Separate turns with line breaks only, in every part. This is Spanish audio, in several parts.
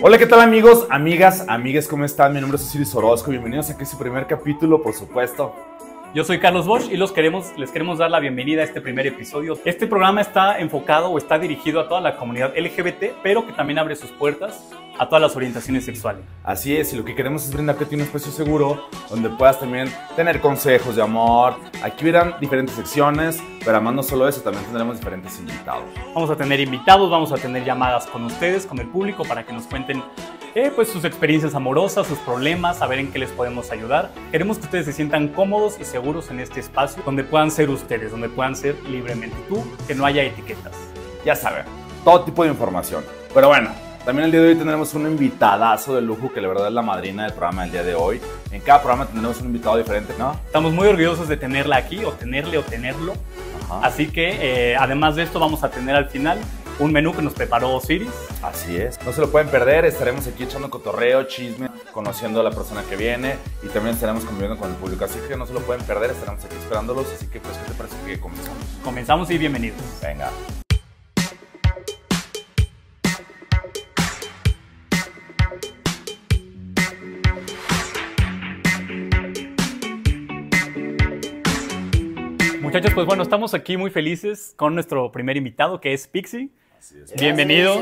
Hola, ¿qué tal amigos, amigas, amigues? ¿Cómo están? Mi nombre es Osiris Orozco. Bienvenidos aquí a su primer capítulo, por supuesto.
Yo soy Carlos Bosch y les queremos dar la bienvenida a este primer episodio. Este programa está enfocado o está dirigido a toda la comunidad LGBT, pero que también abre sus puertas a todas las orientaciones sexuales.
Así es, y lo que queremos es brindarte un espacio seguro donde puedas también tener consejos de amor. Aquí verán diferentes secciones, pero además no solo eso, también tendremos diferentes invitados.
Vamos a tener invitados, vamos a tener llamadas con ustedes, con el público, para que nos cuenten pues sus experiencias amorosas, sus problemas, a ver en qué les podemos ayudar. Queremos que ustedes se sientan cómodos y seguros en este espacio, donde puedan ser ustedes, donde puedan ser libremente tú, que no haya etiquetas.
Ya saben, todo tipo de información. Pero bueno, también el día de hoy tendremos un invitadazo de lujo que la verdad es la madrina del programa del día de hoy. En cada programa tendremos un invitado diferente, ¿no?
Estamos muy orgullosos de tenerla aquí, o tenerlo.
Ajá.
Así que, además de esto, vamos a tener al final un menú que nos preparó Osiris.
Así es, no se lo pueden perder, estaremos aquí echando cotorreo, chisme, conociendo a la persona que viene y también estaremos conviviendo con el público, así que no se lo pueden perder, estaremos aquí esperándolos, así que pues, ¿qué te parece que comenzamos?
Comenzamos y bienvenidos.
Venga.
Muchachos, pues bueno, estamos aquí muy felices con nuestro primer invitado, que es Pixie.
Así es.
Bienvenido.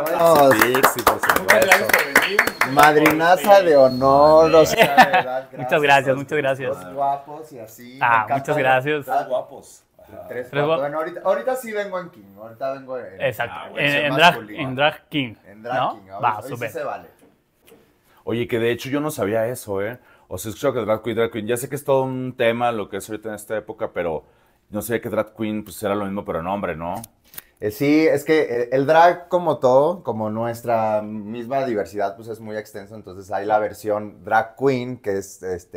Pixie, por supuesto.
Muchas gracias por venir.
Madrinaza de honor, o sea, de verdad,
Muchas gracias, muchas gracias.
Todos guapos y así.
Ah,
me encanta
muchas gracias.
Están guapos.
Tres
Tres
guapos.
guapos.
Bueno, ahorita sí vengo en King, ahorita vengo en...
Exacto,
bueno,
en
masculino.
Drag King.
En Drag
¿no?
King,
Va,
hoy
súper.
sí se vale.
Oye, que de hecho yo no sabía eso, O sea, he escuchado que Drag Queen, ya sé que es todo un tema lo que es ahorita en esta época, pero no sé que Drag Queen pues era lo mismo, pero en hombre, ¿no?
Sí, es que el drag como todo, como nuestra misma diversidad, pues es muy extenso, entonces hay la versión drag queen, que es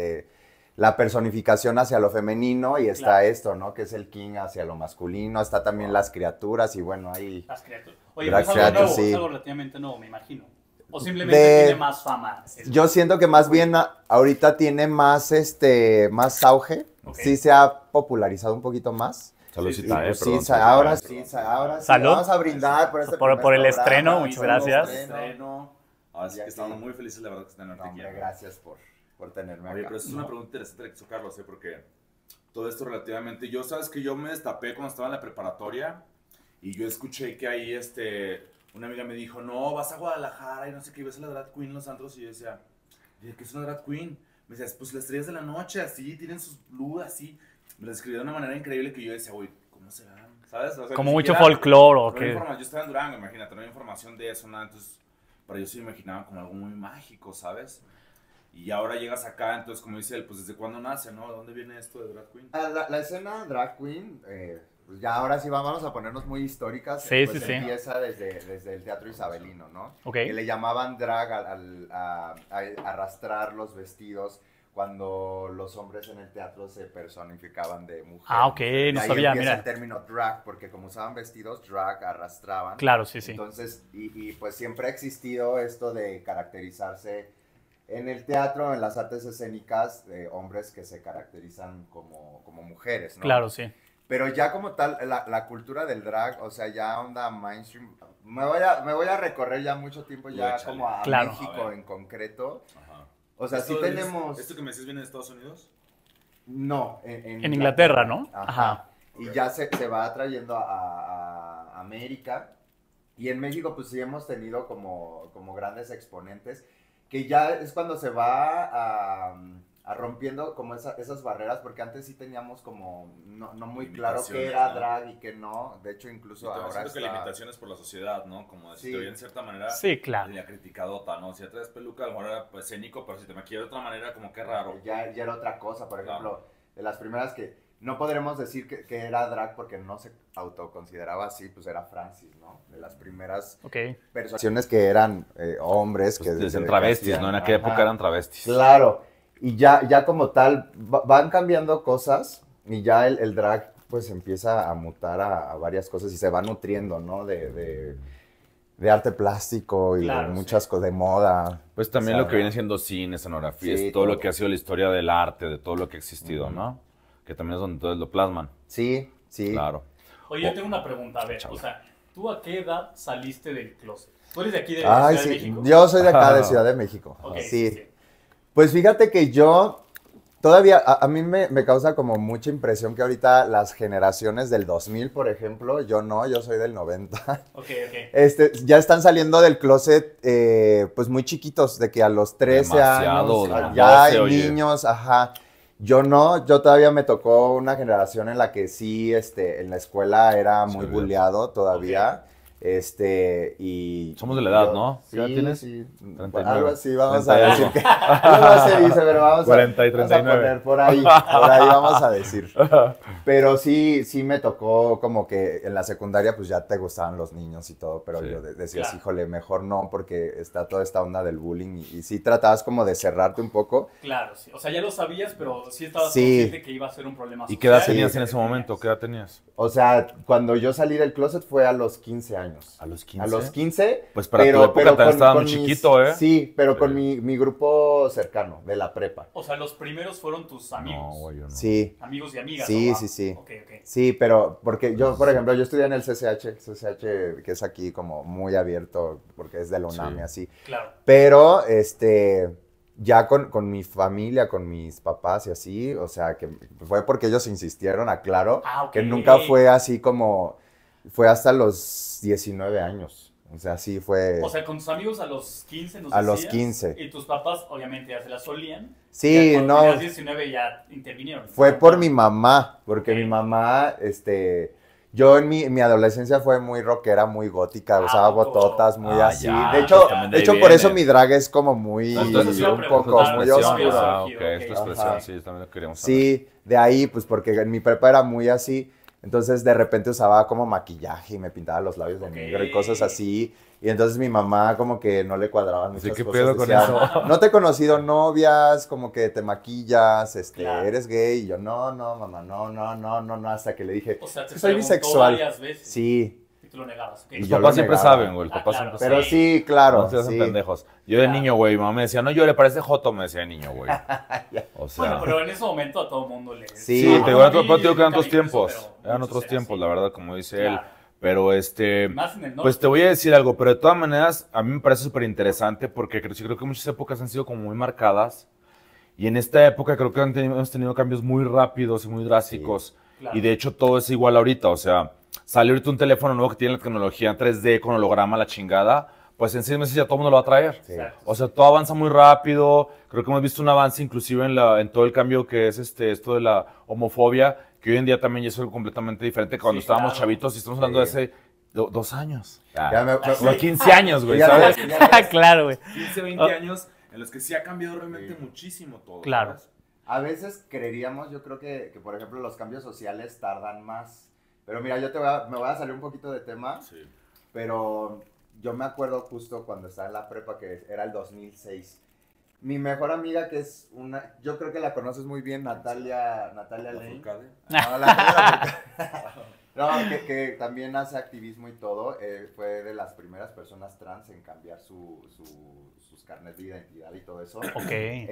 la personificación hacia lo femenino, y está
Claro.
esto, ¿no? Que es el king hacia lo masculino, está también las criaturas, y bueno, ahí...
Las criaturas. Oye,
Drag
pues algo nuevo,
creature, sí.
es algo relativamente nuevo, me imagino. O simplemente tiene más fama.
Yo siento que más bien ahorita tiene más, más auge,
Ok.
sí se ha popularizado un poquito más.
Saludcita,
Y, pues,
perdón.
sí, ahora sí, ahora sí.
Salud.
Vamos a brindar por este
Por
primer
el
programa,
estreno,
y
muchas
por el
gracias.
estreno.
Así que
Ya
estamos
sí.
muy felices, la verdad, que tenerte
No,
aquí.
hombre, gracias por tenerme
Oye,
acá.
pero eso es una pregunta interesante la que hizo Carlos, porque todo esto relativamente, sabes que yo me destapé cuando estaba en la preparatoria y yo escuché que ahí, una amiga me dijo, no, vas a Guadalajara y no sé qué, ves a la Drag Queen en los antros, y yo decía, ¿qué es una Drag Queen? Me decía, pues las estrellas de la noche, así, tienen sus blue, así, me las describió de una manera increíble que yo decía, uy, ¿cómo serán? ¿Sabes? O sea,
Como
ni
mucho
siquiera-
folclore o
no
qué.
yo estaba en Durango, imagínate, no había información de eso, nada, entonces, para yo sí me imaginaba como algo muy mágico, ¿sabes? Y ahora llegas acá, entonces, como dice él, pues, ¿desde cuándo nace, no? ¿De dónde viene esto de Drag Queen?
La escena drag queen, pues ya ahora sí vamos a ponernos muy históricas.
Sí,
pues
sí, sí.
empieza desde el teatro isabelino, ¿no?
Ok.
Que le llamaban drag a arrastrar los vestidos cuando los hombres en el teatro se personificaban de mujer.
Ah, ok,
De
no
ahí
sabía,
empieza
mira.
el término drag, porque como usaban vestidos, drag, arrastraban.
Claro, sí, sí.
Entonces, y pues siempre ha existido esto de caracterizarse en el teatro, en las artes escénicas, de hombres que se caracterizan como mujeres, ¿no?
Claro, sí.
Pero ya como tal, la cultura del drag, o sea, ya onda mainstream. Me voy a recorrer ya mucho tiempo ya
Échale.
como a
Claro.
México
A ver.
en concreto.
Ajá.
O sea, sí tenemos...
¿Esto que me decís viene de Estados Unidos?
No,
En Inglaterra, ¿no?
Ajá.
Ajá.
Y ya se va trayendo a América. Y en México, pues sí hemos tenido como grandes exponentes, que ya es cuando se va a rompiendo como esas barreras, porque antes sí teníamos como no muy claro qué era
Limitaciones, ¿no?
drag y qué no. De hecho, incluso ahora
Siento que
está...
limitaciones por la sociedad, ¿no? Como
Sí.
decir, en cierta manera,
Sí, claro.
la criticadota, ¿no? Si ya traes peluca, a lo mejor era pues, escénico, pero si te maquillas de otra manera, como que raro.
Ya era otra cosa, por
Claro.
ejemplo, de las primeras que no podremos decir que era drag porque no se autoconsideraba así, pues era Francis, ¿no? De las primeras
Ok.
personas que eran hombres.
Pues
que
decían travestis, ¿no? En aquella
Ajá.
época eran travestis.
Claro, y ya como tal van cambiando cosas y ya el drag pues empieza a mutar a varias cosas y se va nutriendo, ¿no? De arte plástico y
Claro,
de muchas cosas, de moda.
Pues también
O sea,
lo que viene siendo cine, escenografía,
Sí,
es todo lo
todo.
que ha sido la historia del arte, de todo lo que ha existido,
Ujú.
¿no? Que también es donde todos lo plasman.
Sí, sí.
Claro.
Oye, yo tengo una pregunta, a ver, o sea, ¿tú a qué edad saliste del closet? ¿Tú eres de aquí de
Ay,
Ciudad
sí,
de México?
yo soy de acá, de Ciudad de México.
Ok,
Sí. Pues fíjate que yo todavía, a mí me causa como mucha impresión que ahorita las generaciones del 2000, por ejemplo, yo soy del 90.
Ok.
Ya están saliendo del closet pues muy chiquitos, de que a los 13
Demasiado,
años
¿no?
ya
12,
hay
oye.
niños, ajá. Yo no, yo todavía me tocó una generación en la que sí, en la escuela era muy
Sí,
bulleado todavía. Y
Somos de la edad,
yo-
¿no? ¿Qué edad
Sí,
tienes?
sí.
39.
Algo así, vamos
30
a
y
decir
algo.
que. No se dice, pero vamos
40 y
vamos a
39.
poner por ahí vamos a decir. Pero sí me tocó como que en la secundaria pues ya te gustaban los niños y todo, pero
Sí.
yo decías,
Claro.
híjole, mejor no, porque está toda esta onda del bullying y sí tratabas como de cerrarte un poco.
Claro, sí. O sea, ya lo sabías, pero sí estabas
Sí.
consciente que iba a ser un problema
¿Y qué edad
social.
tenías en ese momento? ¿Qué edad tenías?
O sea, cuando yo salí del closet fue a los 15 años.
¿A los 15?
A los 15.
Pues para tu época también estaba muy chiquito, ¿eh?
Sí, pero
Sí.
con mi grupo cercano, de la prepa.
O sea, los primeros fueron tus amigos.
No, güey, yo no.
Sí,
Amigos y amigas.
Sí,
¿o va?
sí.
Ok.
sí, pero porque yo, por ejemplo, yo estudié en el CCH, que es aquí como muy abierto, porque es de la UNAM
Sí.
y así.
Claro.
Pero, ya con mi familia, con mis papás y así, o sea, que fue porque ellos insistieron, aclaro,
Ah, ok.
que nunca fue así como, fue hasta los 19 años. O sea, sí fue...
O sea, con tus amigos a los 15 nos
A los
decías,
15.
Y tus papás, obviamente, ya se la solían.
Sí,
Ya cuando
no,
tenías 19 ya intervinieron.
fue por mi mamá, porque
Ok.
mi mamá, yo en mi adolescencia fue muy rockera, muy gótica, usaba
¿A poco?
bototas, muy
Ah,
así.
ya,
De hecho,
pues también de ahí
por eso
viene.
mi drag es como muy,
Entonces,
iba a
un
preguntar,
poco,
Es tu
muy
expresión,
oscuro.
ah, ok,
Ok,
es tu expresión,
ajá.
sí, también lo queríamos saber.
Sí, de ahí, pues porque en mi prepa era muy así, entonces de repente usaba como maquillaje y me pintaba los labios de
Ok.
negro y cosas así. Y entonces mi mamá como que no le cuadraban
Así,
muchas
¿qué
cosas.
pedo con
decía,
eso?
no te he conocido novias, como que te maquillas,
Claro.
eres gay. Y yo, no, mamá, no, hasta que le dije,
O sea, te
soy
preguntó
bisexual.
varias veces.
Sí,
Y tú lo negabas. Ok.
Y
Los
yo
papás
lo
siempre
negaba.
saben, güey. Los
Ah,
papás
claro.
siempre
pero
saben.
sí, claro.
No se hacen
sí.
pendejos. Yo de
Claro.
niño, güey, mi mamá me decía, no llore, parece joto, me decía de niño, güey. O sea...
Bueno, pero en ese momento a todo mundo le...
Sí,
Sí, te digo,
a mí
pero te digo que eran
nunca
otros
me hizo eso,
tiempos.
pero
Eran
muchos
otros tiempos,
así.
la verdad, como dice él.
Claro.
Pero
Más en el norte.
pues te voy a decir algo, pero de todas maneras, a mí me parece súper interesante porque creo que muchas épocas han sido como muy marcadas. Y en esta época creo que hemos tenido cambios muy rápidos y muy drásticos.
Claro.
Y de hecho todo es igual ahorita. O sea, sale ahorita un teléfono nuevo que tiene la tecnología 3D con holograma, la chingada. Pues en 6 meses ya todo el mundo lo va a traer.
Sí.
Exacto.
O sea, todo avanza muy rápido. Creo que hemos visto un avance inclusive en todo el cambio que es esto de la homofobia, que hoy en día también ya es algo completamente diferente que cuando
Sí,
estábamos
claro.
chavitos y estamos hablando de
Sí.
hace 2 años.
Ya me-
O 15 años, güey,
Fíjate,
¿sabes?
fíjate,
Claro, güey.
15, 20 años en los que sí ha cambiado realmente muchísimo todo.
Claro.
¿sabes?
A veces creeríamos, yo creo que, por ejemplo, los cambios sociales tardan más. Pero mira, me voy a salir un poquito de tema,
Sí.
pero yo me acuerdo justo cuando estaba en la prepa, que era el 2006. Mi mejor amiga, que es yo creo que la conoces muy bien, Natalia
La
Lane.
Furcade.
No, la No, que también hace activismo y todo, fue de las primeras personas trans en cambiar sus carnet de identidad y todo eso.
Ok.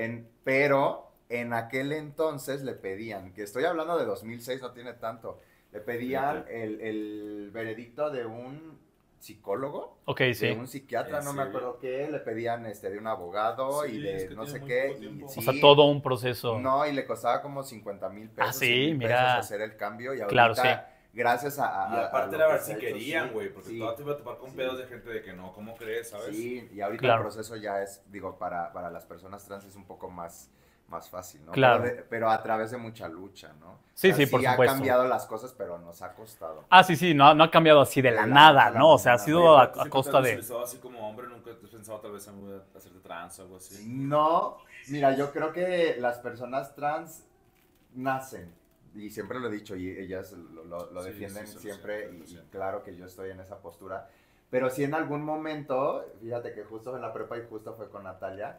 Pero en aquel entonces le pedían, que estoy hablando de 2006, no tiene tanto, le pedían el veredicto de un psicólogo,
Ok,
de
sí.
un psiquiatra,
¿En
no me
serio?
acuerdo qué, le pedían de un abogado
Sí,
y
es
de
que
no sé
tiene muy
qué.
poco tiempo.
O sea, todo un proceso.
No, y le costaba como 50,000 pesos.
Ah, sí,
100,000
mira.
pesos hacer el cambio y ahorita,
Claro, sí.
gracias a
Y aparte
lo
era
que
ver
se
si
ha hecho,
querían,
sí,
güey, porque
sí,
todo te iba a topar con
sí.
pedos de gente de que no, ¿cómo crees, sabes?
Sí, y ahorita
Claro.
el proceso ya es, digo, para las personas trans es un poco más fácil, ¿no?
Claro.
Pero a través de mucha lucha, ¿no?
Sí,
O sea,
sí, por
ha
supuesto.
cambiado las cosas, pero nos ha costado.
Ah, sí, no ha cambiado así de la nada, ¿no? O sea, ha sido
Oye,
a
¿tú sí
costa
te has
de...
visualizado así como hombre? ¿Nunca te has pensado tal vez en hacerte trans o algo así?
No, mira, yo creo que las personas trans nacen, y siempre lo he dicho, y ellas lo
Sí,
defienden
sí,
siempre,
sí.
y claro que yo estoy en esa postura, pero si en algún momento, fíjate que justo en la prepa y justo fue con Natalia,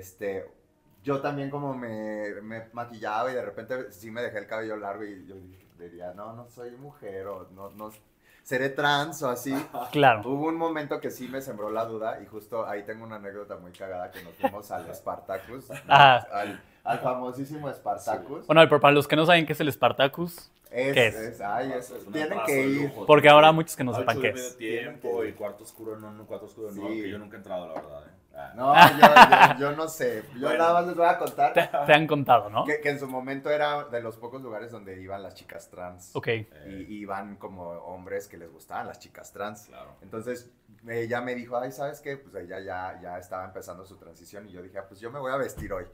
yo también como me maquillaba y de repente sí me dejé el cabello largo y yo diría, no soy mujer o no seré trans o así.
Claro.
Hubo un momento que sí me sembró la duda y justo ahí tengo una anécdota muy cagada que nos fuimos al Spartacus, ¿no?
Ajá.
al famosísimo Spartacus.
Bueno, pero para los que no saben qué es el Spartacus, ¿Qué es?
Una
Tienen
plaza
que
de
ir.
lujo.
Porque habrá muchos que no
Ocho
sepan
de
qué
medio
es.
tiempo y cuarto oscuro, no, cuarto oscuro no,
Sí.
que yo nunca he entrado, la verdad.
No, yo no sé. Yo
Bueno.
nada más les voy a contar
Te han contado, ¿no?
que en su momento era de los pocos lugares donde iban las chicas trans.
Ok.
Y iban como hombres que les gustaban las chicas trans.
Claro.
Entonces ella me dijo, ay, ¿sabes qué? Pues ella ya estaba empezando su transición y yo dije, pues yo me voy a vestir hoy.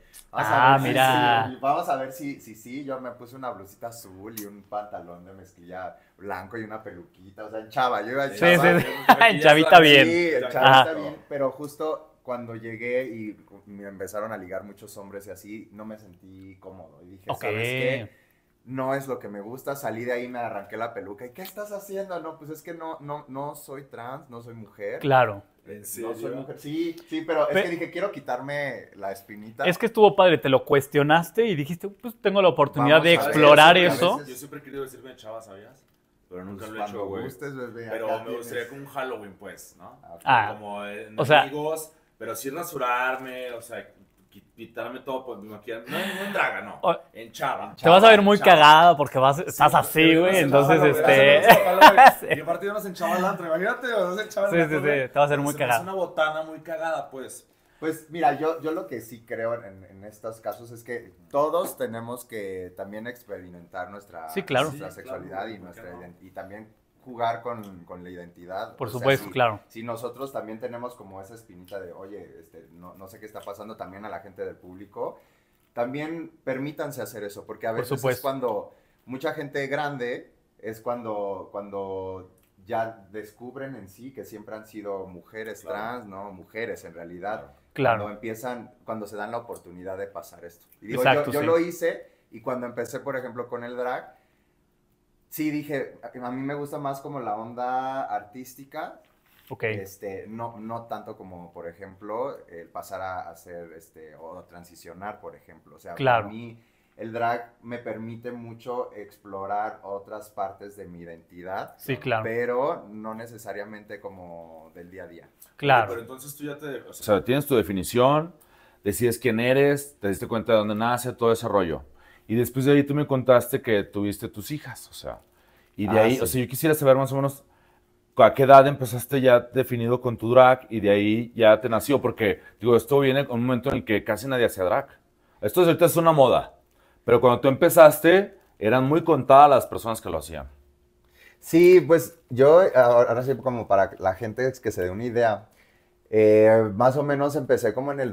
Mira.
Vamos a ver si, yo me puse una blusita azul y un pantalón de mezclilla blanco y una peluquita, o sea, en chava, yo iba en
Sí,
chava.
sí, sí. En chavita bien.
Sí, el
Ajá.
chava está bien, pero justo cuando llegué y me empezaron a ligar muchos hombres y así, no me sentí cómodo. Y dije,
Ok.
¿sabes qué? No es lo que me gusta, salí de ahí, me arranqué la peluca. ¿Y qué estás haciendo? No, pues es que no soy trans, no soy mujer.
Claro.
¿En
No
serio?
soy mujer. Sí, pero es que dije, quiero quitarme la espinita.
Es que estuvo padre, te lo cuestionaste y dijiste, pues tengo la oportunidad
Vamos
de
a ver,
explorar
a
eso.
veces-
Yo siempre he querido decirme chava, ¿sabías? Pero nunca
Pues
lo he hecho,
cuando
güey.
gustes, bebé,
Pero
acá
me gustaría
tienes.
con un Halloween, pues, ¿no?
Ah,
Como en
o sea-
amigos, pero sí rasurarme, o sea, quitarme todo, pues, maquillarme. No en draga, no.
O-
En chava.
Te vas a ver muy
Chava.
cagada porque estás así, güey. Entonces, Sí.
Y aparte unos en chava al antro, imagínate, unos en chava al
Sí,
antro,
sí,
güey.
sí, te va a hacer muy
Se me hace
cagada.
una botana muy cagada, pues.
Pues mira, yo lo que sí creo en estos casos es que todos tenemos que también experimentar nuestra,
Sí, claro.
nuestra
Sí,
sexualidad
claro,
y,
¿por qué
nuestra
no?
y también jugar con la identidad.
Por
O sea,
supuesto,
si-
claro.
Si nosotros también tenemos como esa espinita de, oye, no sé qué está pasando también a la gente del público, también permítanse hacer eso, porque a
Por
veces es
supuesto.
cuando mucha gente grande es cuando ya descubren en sí que siempre han sido mujeres
Claro.
trans, ¿no? Mujeres en realidad.
Claro.
Cuando se dan la oportunidad de pasar esto. Y digo,
Exacto,
yo
sí.
lo hice y cuando empecé, por ejemplo, con el drag, sí dije, a mí me gusta más como la onda artística,
Ok.
no tanto como, por ejemplo, el pasar a hacer, o transicionar, por ejemplo. O sea,
Claro.
para mí el drag me permite mucho explorar otras partes de mi identidad,
Sí, claro.
pero no necesariamente como del día a día.
Pero
Claro.
entonces tú ya te.
O sea, tienes tu definición, decides quién eres, te diste cuenta de dónde nace, todo ese rollo. Y después de ahí tú me contaste que tuviste tus hijas, o sea. Y de ahí,
Sí.
o sea, yo quisiera saber más o menos a qué edad empezaste ya definido con tu drag y de ahí ya te nació, porque, digo, esto viene en un momento en el que casi nadie hacía drag. Esto ahorita es una moda, pero cuando tú empezaste, eran muy contadas las personas que lo hacían.
Sí, pues yo, ahora sí, como para la gente que se dé una idea, más o menos empecé como en el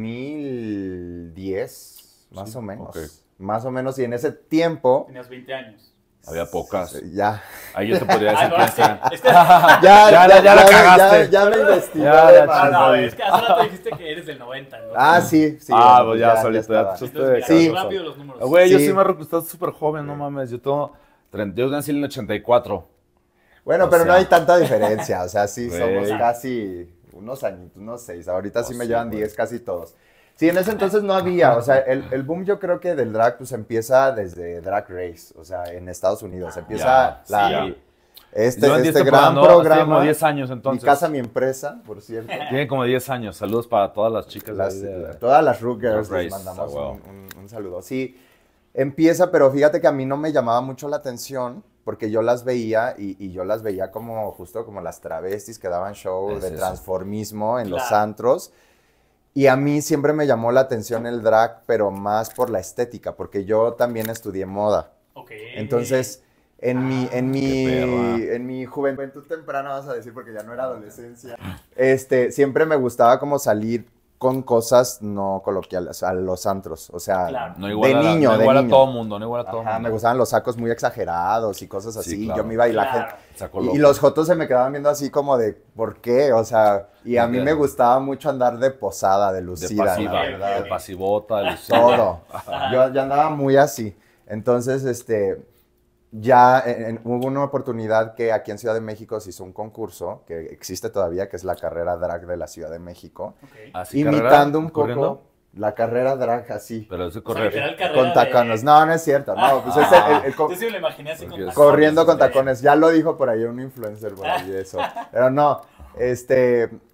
2010, más
Sí,
o menos.
ok.
Más o menos, y en ese tiempo,
Tenías 20 años.
Había pocas.
ya.
Ahí yo te podría decir quién sea.
Ya
Ya la cagaste.
Ya me investigué.
Ya,
de
ya,
más.
no, es que hace rato dijiste que eres del 90, ¿no?
Sí.
Pues ya, solito,
estaba.
ya te
Entonces, mira,
Sí.
rápido los números.
Güey, yo
Sí.
soy más estás súper joven, no mames. Yo nací en el 84.
Bueno,
O
pero no
sea.
hay tanta diferencia, o sea, sí,
Güey.
somos casi unos añitos, unos 6, ahorita sí
Oh,
me
sí,
llevan
güey.
10 casi todos. Sí, en ese entonces no había, o sea, el boom yo creo que del drag pues empieza desde Drag Race, o sea, en Estados Unidos, empieza
ya, sí.
este
Llevan 10
gran
temporadas, ¿no? Hace
programa,
como 10 años,
Mi
entonces.
Casa, Mi Empresa, por cierto.
Tiene como 10 años. Saludos para todas las chicas.
Las-
ahí de-
todas las Ruggers
Drag
les
Race,
mandamos
ah, wow.
un saludo. Sí, empieza, pero fíjate que a mí no me llamaba mucho la atención porque yo las veía y yo las veía como justo como las travestis que daban show
Es
de
eso.
transformismo en los
Claro.
antros. Y a mí siempre me llamó la atención el drag, pero más por la estética, porque yo también estudié moda.
Ok.
Entonces, en mi
perra.
en mi juventud temprana, vas a decir, porque ya no era adolescencia, siempre me gustaba como salir con cosas no coloquiales, a los antros, o sea,
Claro.
No igual,
de
a,
niño,
no
de
igual a
niño.
todo mundo, no igual a todo
Ajá,
mundo.
me gustaban los sacos muy exagerados y cosas así,
Sí, claro.
yo me iba y la
Claro.
gente...
Sacó
Y
loco.
los jotos se me quedaban viendo así como de, ¿por qué? O sea, y a mí
Ok.
me gustaba mucho andar de posada, de
De
lucida, la
pasiva,
verdad.
de pasivota, de lucida.
Todo. Yo andaba muy así. Entonces, ya hubo una oportunidad que aquí en Ciudad de México se hizo un concurso, que existe todavía, que es la carrera drag de la Ciudad de México.
Ok.
Así,
Imitando
carrera,
un poco
corriendo,
la carrera drag así.
pero es de
O sea,
correr.
literal carrera
Con tacones.
de-
No, no es cierto. No, pues es
Yo sí me lo imaginé así con
Porque es-
tacones.
corriendo con tacones. Ya lo dijo por ahí un influencer por ahí de eso. Pero no,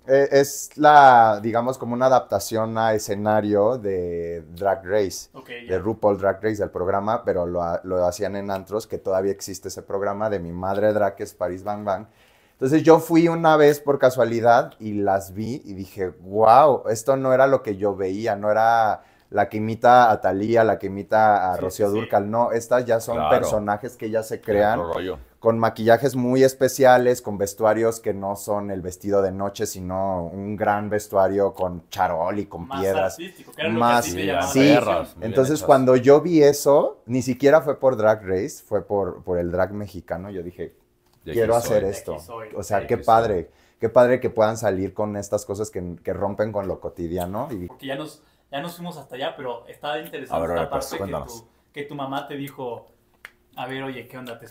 es la, digamos, como una adaptación a escenario de Drag Race, de RuPaul Drag Race, del programa, pero lo hacían en antros, que todavía existe ese programa de mi madre drag, que es Paris Bang Bang. Entonces yo fui una vez por casualidad y las vi y dije, wow, esto no era lo que yo veía, no era la que imita a Thalía, la que imita a Rocío Dúrcal, no, estas ya son personajes que ya se crean con maquillajes muy especiales, con vestuarios que no son el vestido de noche, sino un gran vestuario con charol y con
más
piedras.
Artístico, que era
más
lo que a ti te llamaba
sí,
la atención.
entonces cuando yo vi eso, ni siquiera fue por Drag Race, fue por el drag mexicano, yo dije, quiero hacer esto. O sea, qué padre que puedan salir con estas cosas que rompen con lo cotidiano.
Porque ya nos fuimos hasta allá, pero estaba interesante esta parte que tu mamá te dijo, a ver, oye, ¿qué onda?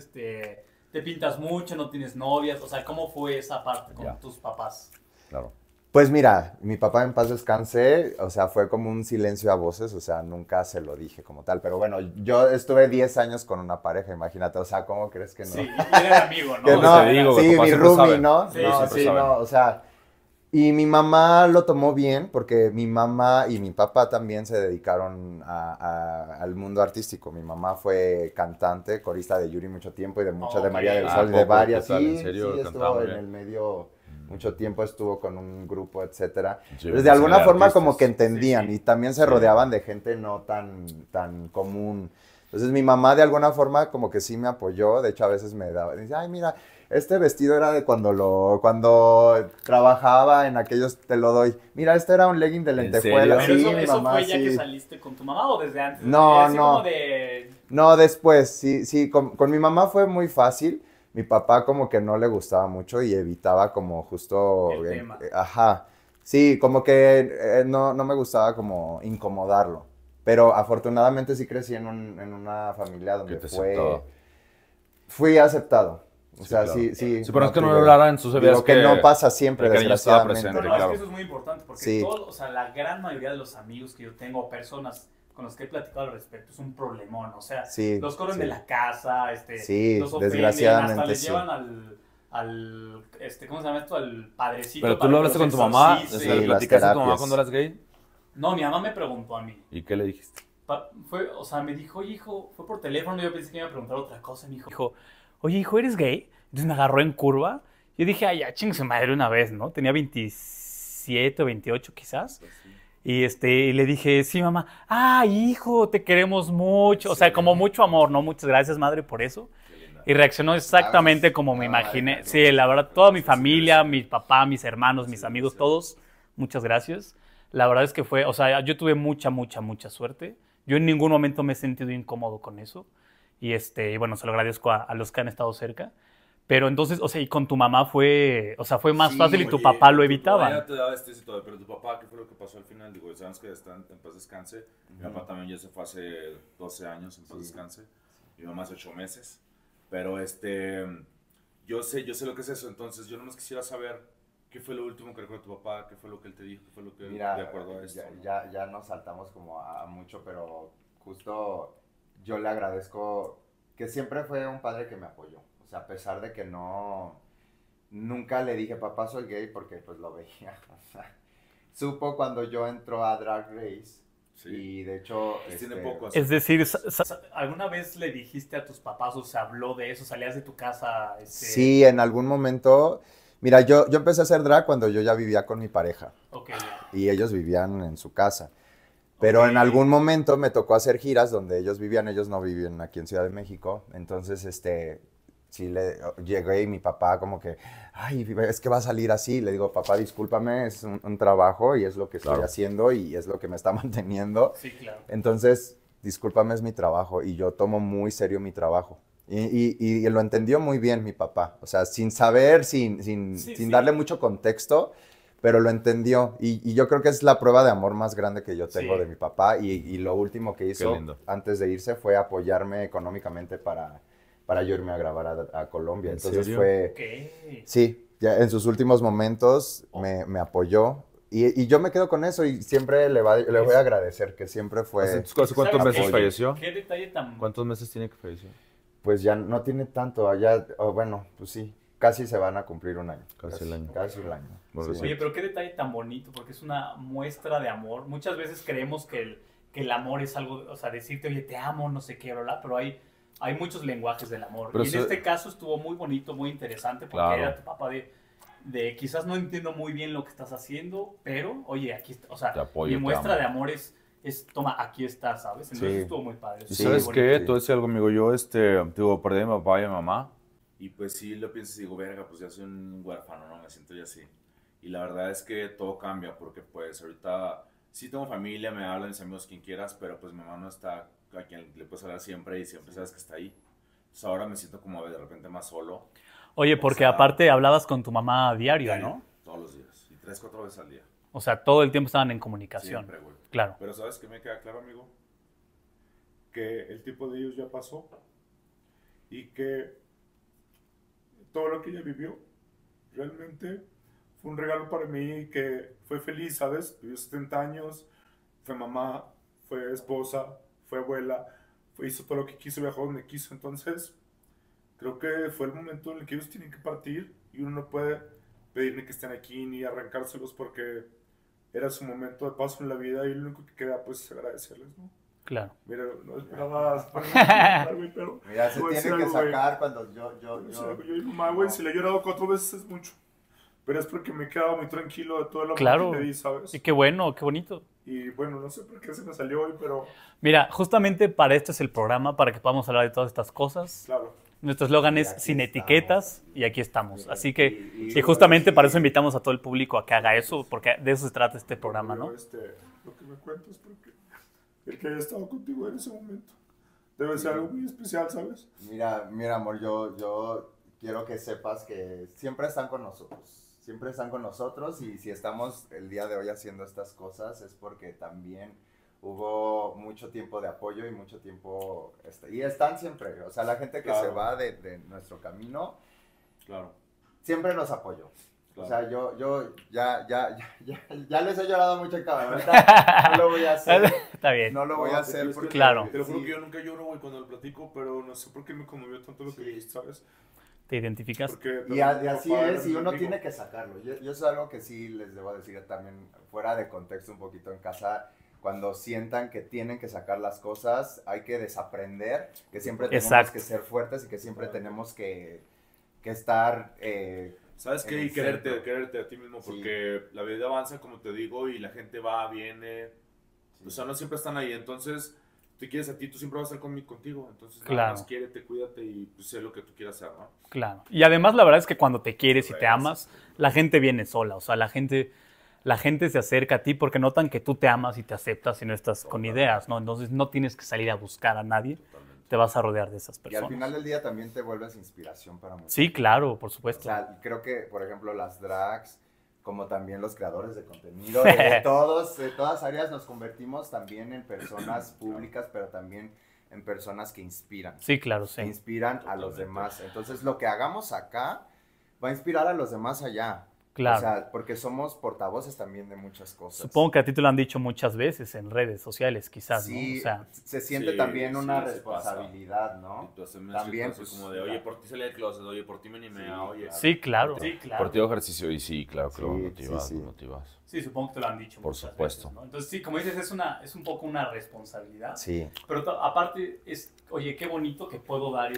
Te pintas mucho, no tienes novias, o sea, ¿cómo fue esa parte con tus papás?
Claro.
Pues mira, mi papá en paz descanse, o sea, fue como un silencio a voces, o sea, nunca se lo dije como tal, pero bueno, yo estuve 10 años con una pareja, imagínate, o sea, ¿cómo crees que no?
Sí, y era amigo, ¿no?
Que no,
te digo,
sí, mi roomie, ¿no?
Sí,
no, o sea, y mi mamá lo tomó bien, porque mi mamá y mi papá también se dedicaron al mundo artístico. Mi mamá fue cantante, corista de Yuri mucho tiempo y de de María del Sol, de varias, sí, estuvo en el medio mucho tiempo, estuvo con un grupo, etcétera. Entonces, de alguna forma como que entendían y también se rodeaban de gente no tan común. Entonces, mi mamá de alguna forma como que sí me apoyó, de hecho a veces me daba, dice, ay, mira, este vestido era de cuando trabajaba en aquellos, te lo doy. Mira, este era un legging de lentejuela.
¿Pero
sí,
eso
mamá,
fue ya que saliste con tu mamá o desde antes?
No.
Como de...
No, después, sí, con mi mamá fue muy fácil. Mi papá como que no le gustaba mucho y evitaba como justo...
El tema.
Ajá, sí, como que no me gustaba como incomodarlo. Pero afortunadamente sí crecí en una familia donde fui aceptado. O sea,
claro.
sí.
Sí, pero es que no lo hablara en sus
Digo que no pasa siempre, desgraciadamente.
No,
claro.
es que eso es muy importante, porque o sea, la gran mayoría de los amigos que yo tengo, personas con los que he platicado al respecto, es un problemón, o sea, los corren de la casa, los ofenden,
desgraciadamente,
hasta les llevan al ¿cómo se llama esto? Al padrecito.
Pero tú lo hablaste con tu mamá,
¿le
platicaste con tu mamá cuando eras gay?
No, mi mamá me preguntó a mí.
¿Y qué le dijiste?
O sea, me dijo, oye, hijo, fue por teléfono, yo pensé que me iba a preguntar otra cosa, me dijo, oye, hijo, ¿eres gay? Entonces me agarró en curva. Yo dije, ay, ya, ching su madre una vez, ¿no? Tenía 27 o 28 quizás. Y le dije, sí, mamá, ay, hijo, te queremos mucho. O sea, como mucho amor, ¿no? Muchas gracias, madre, por eso. Y reaccionó exactamente como me imaginé. Sí, la verdad, toda mi familia, mi papá, mis hermanos, mis amigos, todos, muchas gracias. La verdad es que fue, o sea, yo tuve mucha suerte. Yo en ningún momento me he sentido incómodo con eso. Y bueno, se lo agradezco a los que han estado cerca. Pero entonces, o sea, y con tu mamá fue más fácil y tu papá lo evitaba.
Ya te daba y todo, pero tu papá, ¿qué fue lo que pasó al final? Digo, sabemos que está en paz descanse. Mi papá también ya se fue hace 12 años en paz descanse. Mi mamá hace 8 meses. Pero yo sé lo que es eso. Entonces, yo nomás quisiera saber qué fue lo último que recuerda tu papá, qué fue lo que él te dijo, qué fue lo que
Mira,
de acuerdo a esto.
Ya nos saltamos como a mucho, pero justo yo le agradezco que siempre fue un padre que me apoyó. O sea, a pesar de que nunca le dije, papá, soy gay, porque pues lo veía. O sea, supo cuando yo entró a Drag Race. Sí. Y de hecho...
Tiene poco.
Es decir, ¿alguna vez le dijiste a tus papás o se habló de eso? ¿Salías de tu casa?
Sí, en algún momento... Mira, yo empecé a hacer drag cuando yo ya vivía con mi pareja.
Okay.
Y ellos vivían en su casa. Pero en algún momento me tocó hacer giras donde ellos no vivían aquí en Ciudad de México. Entonces, sí llegué y mi papá como que, ay, es que va a salir así. Le digo, papá, discúlpame, es un trabajo y es lo que estoy haciendo y es lo que me está manteniendo.
Sí, claro.
Entonces, discúlpame, es mi trabajo y yo tomo muy serio mi trabajo. Y lo entendió muy bien mi papá. O sea, sin saber, sin darle mucho contexto, pero lo entendió. Y yo creo que es la prueba de amor más grande que yo tengo de mi papá. Y lo último que hizo antes de irse fue apoyarme económicamente para yo irme a grabar a Colombia. Entonces fue... Sí, ya en sus últimos momentos me apoyó. Y yo me quedo con eso y siempre le voy a agradecer que siempre fue...
¿Hace cuántos meses falleció?
¿Qué detalle tan...
¿Cuántos meses tiene que falleció?
Pues ya no tiene tanto, allá, bueno, pues sí, casi se van a cumplir un año.
Casi el año.
Casi el año.
Pobrecito.
Oye, pero qué detalle tan bonito, porque es una muestra de amor. Muchas veces creemos que el amor es algo, o sea, decirte, oye, te amo, no sé qué, bla, bla, pero hay muchos lenguajes del amor.
Pero
y en este caso estuvo muy bonito, muy interesante, porque
Claro.
era tu papá de quizás no entiendo muy bien lo que estás haciendo, pero, oye, aquí está, o sea,
Te apoyo,
mi
te
muestra
amo.
de amor es, toma, aquí está, ¿sabes? Entonces
Sí.
estuvo muy padre.
¿Y
Sí,
sabes
muy
qué?
bonito.
sí.
Tú decías algo, amigo. Yo, digo, perdí a mi papá y a mi mamá.
Y pues sí, lo pienso y digo, verga, pues ya soy un huérfano, ¿no? Me siento ya así. Y la verdad es que todo cambia porque pues ahorita sí tengo familia, me hablan mis amigos, quien quieras, pero pues mi mamá no está a quien le puedes hablar siempre y siempre sabes que está ahí. Entonces ahora me siento como de repente más solo.
Oye, porque
O sea,
aparte hablabas con tu mamá a diario, ¿no?
Todos los días. Y 3, 4 veces al día.
O sea, todo el tiempo estaban en comunicación.
Siempre, güey.
Claro.
Pero ¿sabes qué me queda claro, amigo? Que el tiempo de ellos ya pasó y que todo lo que ella vivió realmente fue un regalo para mí y que fue feliz, ¿sabes? Vivió 70 años, fue mamá, fue esposa, fue abuela, hizo todo lo que quiso, viajó donde quiso. Entonces, creo que fue el momento en el que ellos tienen que partir y uno no puede pedirle que estén aquí ni arrancárselos porque era su momento de paso en la vida y lo único que queda pues es agradecerles, ¿no?
Claro.
Mira, no esperaba ponerme güey, pero
Mira, se
voy a decir
tiene que
algo, güey.
sacar cuando yo.
Voy a decir algo. Yo y mi mamá, güey, si le he llorado 4 veces es mucho. Pero es porque me he quedado muy tranquilo de todo el amor
Claro.
que le di, ¿sabes?
Y qué bueno, qué bonito.
Y bueno, no sé por qué se me salió hoy, pero
Mira, justamente para esto es el programa, para que podamos hablar de todas estas cosas.
claro.
Nuestro eslogan
Y
es
aquí
sin
estamos.
etiquetas y aquí estamos. Así que,
Y
y justamente
sí.
para eso invitamos a todo el público a que haga eso, porque de eso se trata este programa, ¿no?
Lo que me cuentas, porque el que haya estado contigo en ese momento debe ser algo muy especial, ¿sabes?
Mira, amor, yo quiero que sepas que siempre están con nosotros. Siempre están con nosotros y si estamos el día de hoy haciendo estas cosas es porque también hubo mucho tiempo de apoyo y mucho tiempo... y están siempre, o sea, la gente que
Claro.
se va de nuestro camino
Claro.
siempre nos apoyó.
Claro.
O sea, yo ya les he llorado mucho en cámara. Ahorita no lo voy a hacer.
Está bien.
No lo voy a
es
hacer
que
porque...
Claro.
Te lo juro
sí.
que yo nunca lloro, güey, cuando lo platico, pero no sé por qué me conmovió tanto lo que dijiste, ¿sabes?
¿Te identificas?
Porque
Y así
papá
es,
era
y
mi
uno
amigo.
tiene que sacarlo. Yo es algo que sí les debo decir también, fuera de contexto un poquito en casa, cuando sientan que tienen que sacar las cosas, hay que desaprender, que siempre tenemos
Exacto.
que ser fuertes y que siempre tenemos que estar...
¿Sabes qué?
en
Y
el centro.
quererte a ti mismo,
Sí.
porque la vida avanza, como te digo, y la gente va, viene. O sea, no siempre están ahí. Entonces, tú quieres a ti, tú siempre vas a estar contigo. Entonces, nada
Claro.
más quiérete, cuídate y pues, sé lo que tú quieras hacer, ¿no?
Claro. Y además la verdad es que cuando te quieres y te
Regresa.
amas, la gente viene sola. O sea, la gente se acerca a ti porque notan que tú te amas y te aceptas y no estás con ideas, ¿no? Entonces no tienes que salir a buscar a nadie.
Totalmente.
Te vas a rodear de esas
Y al
personas.
final del día también te vuelves inspiración para muchos.
Sí, claro, por
O
supuesto.
sea, creo que, por ejemplo, las drags, como también los creadores de contenido, de todas áreas nos convertimos también en personas públicas, pero también en personas que inspiran.
Sí, claro,
Que
sí.
inspiran a los
Totalmente.
demás. Entonces, lo que hagamos acá va a inspirar a los demás allá.
Claro.
O sea, porque somos portavoces también de muchas cosas.
Supongo que a ti te lo han dicho muchas veces en redes sociales, quizás,
Sí,
¿no? O sea,
se siente
Sí,
también
sí,
una
sí
responsabilidad, ¿no?
Entonces, me
También,
siento así
pues,
como de,
mira.
oye, por ti salí del closet, oye, por ti me animé,
Sí,
oye.
claro.
sí, claro.
Sí,
Por ti ejercicio y sí, claro que lo
Sí,
motivas,
sí,
lo
sí.
motivas.
Sí, supongo que te lo han dicho
Por
muchas
supuesto.
veces, ¿no? Entonces, sí, como dices, es un poco una responsabilidad.
Sí.
Pero aparte, oye, qué bonito que puedo dar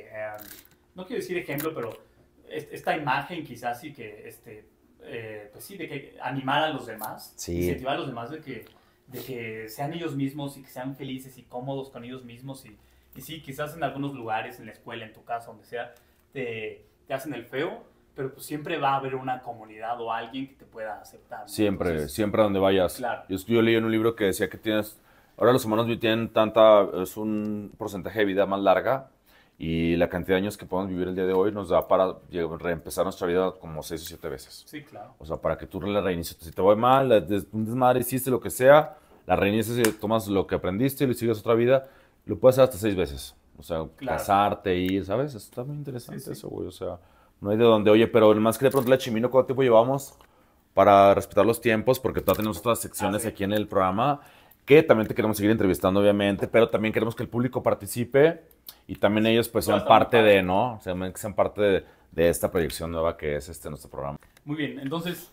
no quiero decir ejemplo, pero esta imagen quizás y que, pues sí, de que animar a los demás,
Sí.
incentivar a los demás de que sean ellos mismos y que sean felices y cómodos con ellos mismos y sí, quizás en algunos lugares, en la escuela, en tu casa, donde sea, te hacen el feo, pero pues siempre va a haber una comunidad o alguien que te pueda aceptar, ¿no?
Siempre,
Entonces,
siempre a donde vayas.
Claro.
Yo leí en un libro que decía que ahora los humanos tienen es un porcentaje de vida más larga y la cantidad de años que podemos vivir el día de hoy nos da para reempezar nuestra vida como 6 o 7 veces.
Sí, claro.
O sea, para que tú la reinicies. Si te voy mal, un desmadre, hiciste lo que sea, la reinicies y tomas lo que aprendiste y le sigues otra vida, lo puedes hacer hasta 6 veces. O sea,
Claro.
casarte, ir, ¿sabes? Está muy interesante
Sí, sí.
eso, güey. O sea, no hay de dónde. Oye, pero nomás quería preguntarle a Chimino cuánto tiempo llevamos para respetar los tiempos, porque todavía tenemos otras secciones
sí.
aquí en el programa que también te queremos seguir entrevistando, obviamente, pero también queremos que el público participe y también ellos pues sean
Está muy
parte
padre.
¿no? O sea, que sean parte de esta proyección nueva que es nuestro programa.
Muy bien, entonces,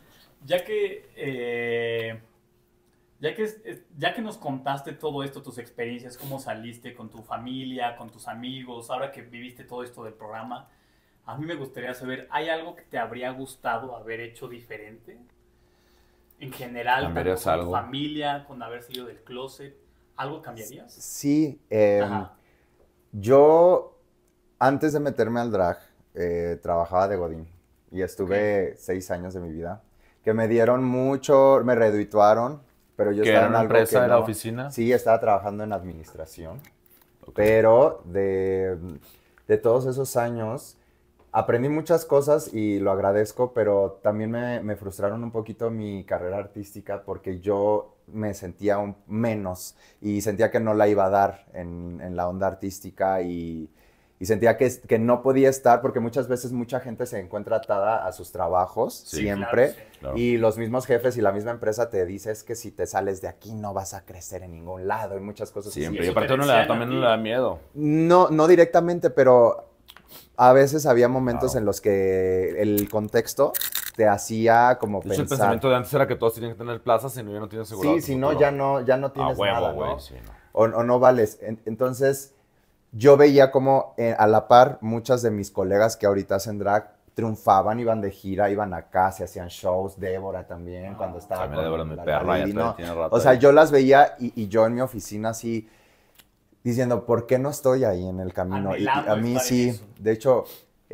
Ya que, ya que nos contaste todo esto, tus experiencias, cómo saliste con tu familia, con tus amigos, ahora que viviste todo esto del programa, a mí me gustaría saber, ¿hay algo que te habría gustado haber hecho diferente? En general, tanto
¿Cambiarías
con tu
algo?
familia, con haber salido del closet, ¿algo cambiarías?
Sí,
Ajá.
yo antes de meterme al drag trabajaba de godín y estuve 6 años de mi vida que me dieron mucho, me redituaron, pero yo
¿Que
estaba
era
en
una
algo
empresa,
que
era
no.
oficina?
Sí, estaba trabajando en administración,
Ok.
pero de todos esos años aprendí muchas cosas y lo agradezco, pero también me frustraron un poquito mi carrera artística porque yo me sentía menos y sentía que no la iba a dar en la onda artística y sentía que no podía estar porque muchas veces mucha gente se encuentra atada a sus trabajos
Sí.
siempre.
Claro, sí.
Claro.
Y los mismos jefes y la misma empresa te dice es que si te sales de aquí no vas a crecer en ningún lado y muchas cosas así.
Siempre.
eso
Y aparte
te
uno le da,
decían a
también
ti.
le da miedo.
No, no directamente, pero a veces había momentos
Wow.
en los que el contexto te hacía como
De hecho, el
pensar.
pensamiento de antes era que todos tenían que tener plazas, si no, ya no tienes asegurado
Sí,
tu
si no,
futuro.
ya no tienes
A huevo,
nada,
güey,
¿no?
sí, no.
O no vales. Entonces, yo veía como a la par muchas de mis colegas que ahorita hacen drag triunfaban, iban de gira, iban acá, se hacían shows, Débora también, cuando estaba
También
con
Débora es mi
la
perra,
Lady,
ya
¿no?
tiene rato
O sea,
ahí.
yo las veía y yo en mi oficina así diciendo, ¿por qué no estoy ahí en el camino? Y
Anhelando
a mí
estar en
sí,
eso.
de hecho,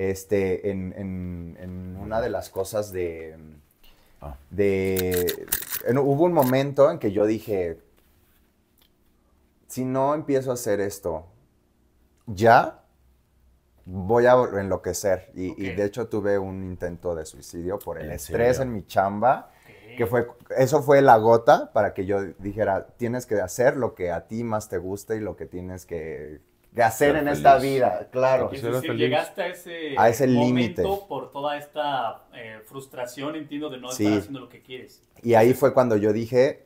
en una de las cosas
Ah.
hubo un momento en que yo dije, si no empiezo a hacer esto ya, voy a enloquecer. Y
Ok.
de hecho tuve un intento de suicidio por el
¿En
estrés
serio?
en mi chamba.
Ok.
Eso fue la gota para que yo dijera, tienes que hacer lo que a ti más te guste y lo que tienes que hacer
Ser
en esta
feliz.
vida, claro.
Es
Eres
decir,
feliz.
llegaste
A ese
momento
límite.
por toda esta frustración, entiendo, de no
Sí.
estar haciendo lo que quieres.
Y ahí fue cuando yo dije,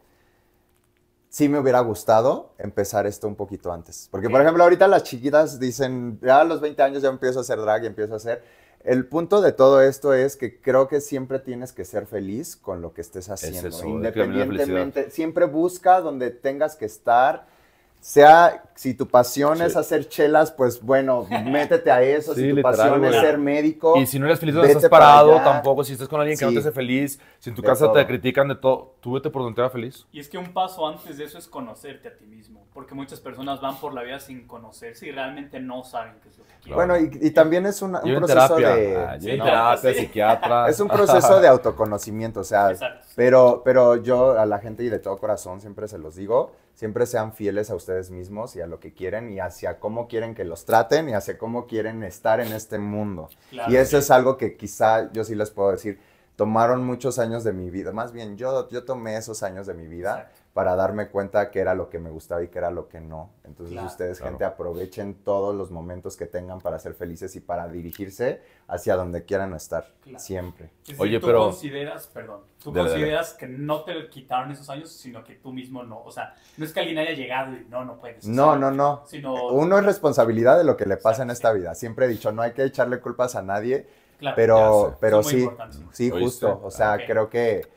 sí me hubiera gustado empezar esto un poquito antes. Porque, por ejemplo, ahorita las chiquitas dicen, ya a los 20 años ya empiezo a hacer drag y empiezo a hacer. El punto de todo esto es que creo que siempre tienes que ser feliz con lo que estés haciendo.
eso, el camino de la
Independientemente, siempre busca donde tengas que estar. Sea, si tu pasión
Sí.
es hacer chelas, pues bueno, métete a eso.
Sí,
Si tu
literal,
pasión es
güey.
ser médico,
Y si no eres feliz donde
vete
estás
para
parado,
allá.
tampoco. Si estás con alguien que no
Sí.
te hace feliz, si en tu
De
casa
todo.
te critican de todo, tú vete por donde te haga feliz.
Y es que un paso antes de eso es conocerte a ti mismo, porque muchas personas van por la vida sin conocerse y realmente no saben qué es lo que quieren.
Bueno, y también es un
Lleven
proceso
terapia.
de...
Lleven
no,
terapia,
sí.
psiquiatra.
Es un proceso de autoconocimiento, o sea,
Exacto.
pero yo a la gente y de todo corazón siempre se los digo, siempre sean fieles a ustedes mismos y a lo que quieren y hacia cómo quieren que los traten y hacia cómo quieren estar en este mundo.
Claro,
Y eso
sí.
es algo que quizá yo sí les puedo decir, tomaron muchos años de mi vida, más bien yo tomé esos años de mi vida
Exacto.
para darme cuenta que era lo que me gustaba y que era lo que no. Entonces
Claro,
ustedes,
claro.
gente, aprovechen todos los momentos que tengan para ser felices y para dirigirse hacia donde quieran estar,
Claro.
siempre.
Es decir,
Oye,
tú
pero-
consideras, perdón, tú
Dale, dale.
consideras que no te quitaron esos años, sino que tú mismo no. O sea, no es que alguien haya llegado y no puedes.
No,
hacerlo,
no, no.
Sino,
Uno es responsabilidad de lo que le pasa en
Exacto,
esta vida. Siempre he dicho, no hay que echarle culpas a nadie,
claro,
pero,
ya sé.
pero
Eso es muy
sí,
importante.
sí,
¿Oíste?
justo. O sea,
Ok.
creo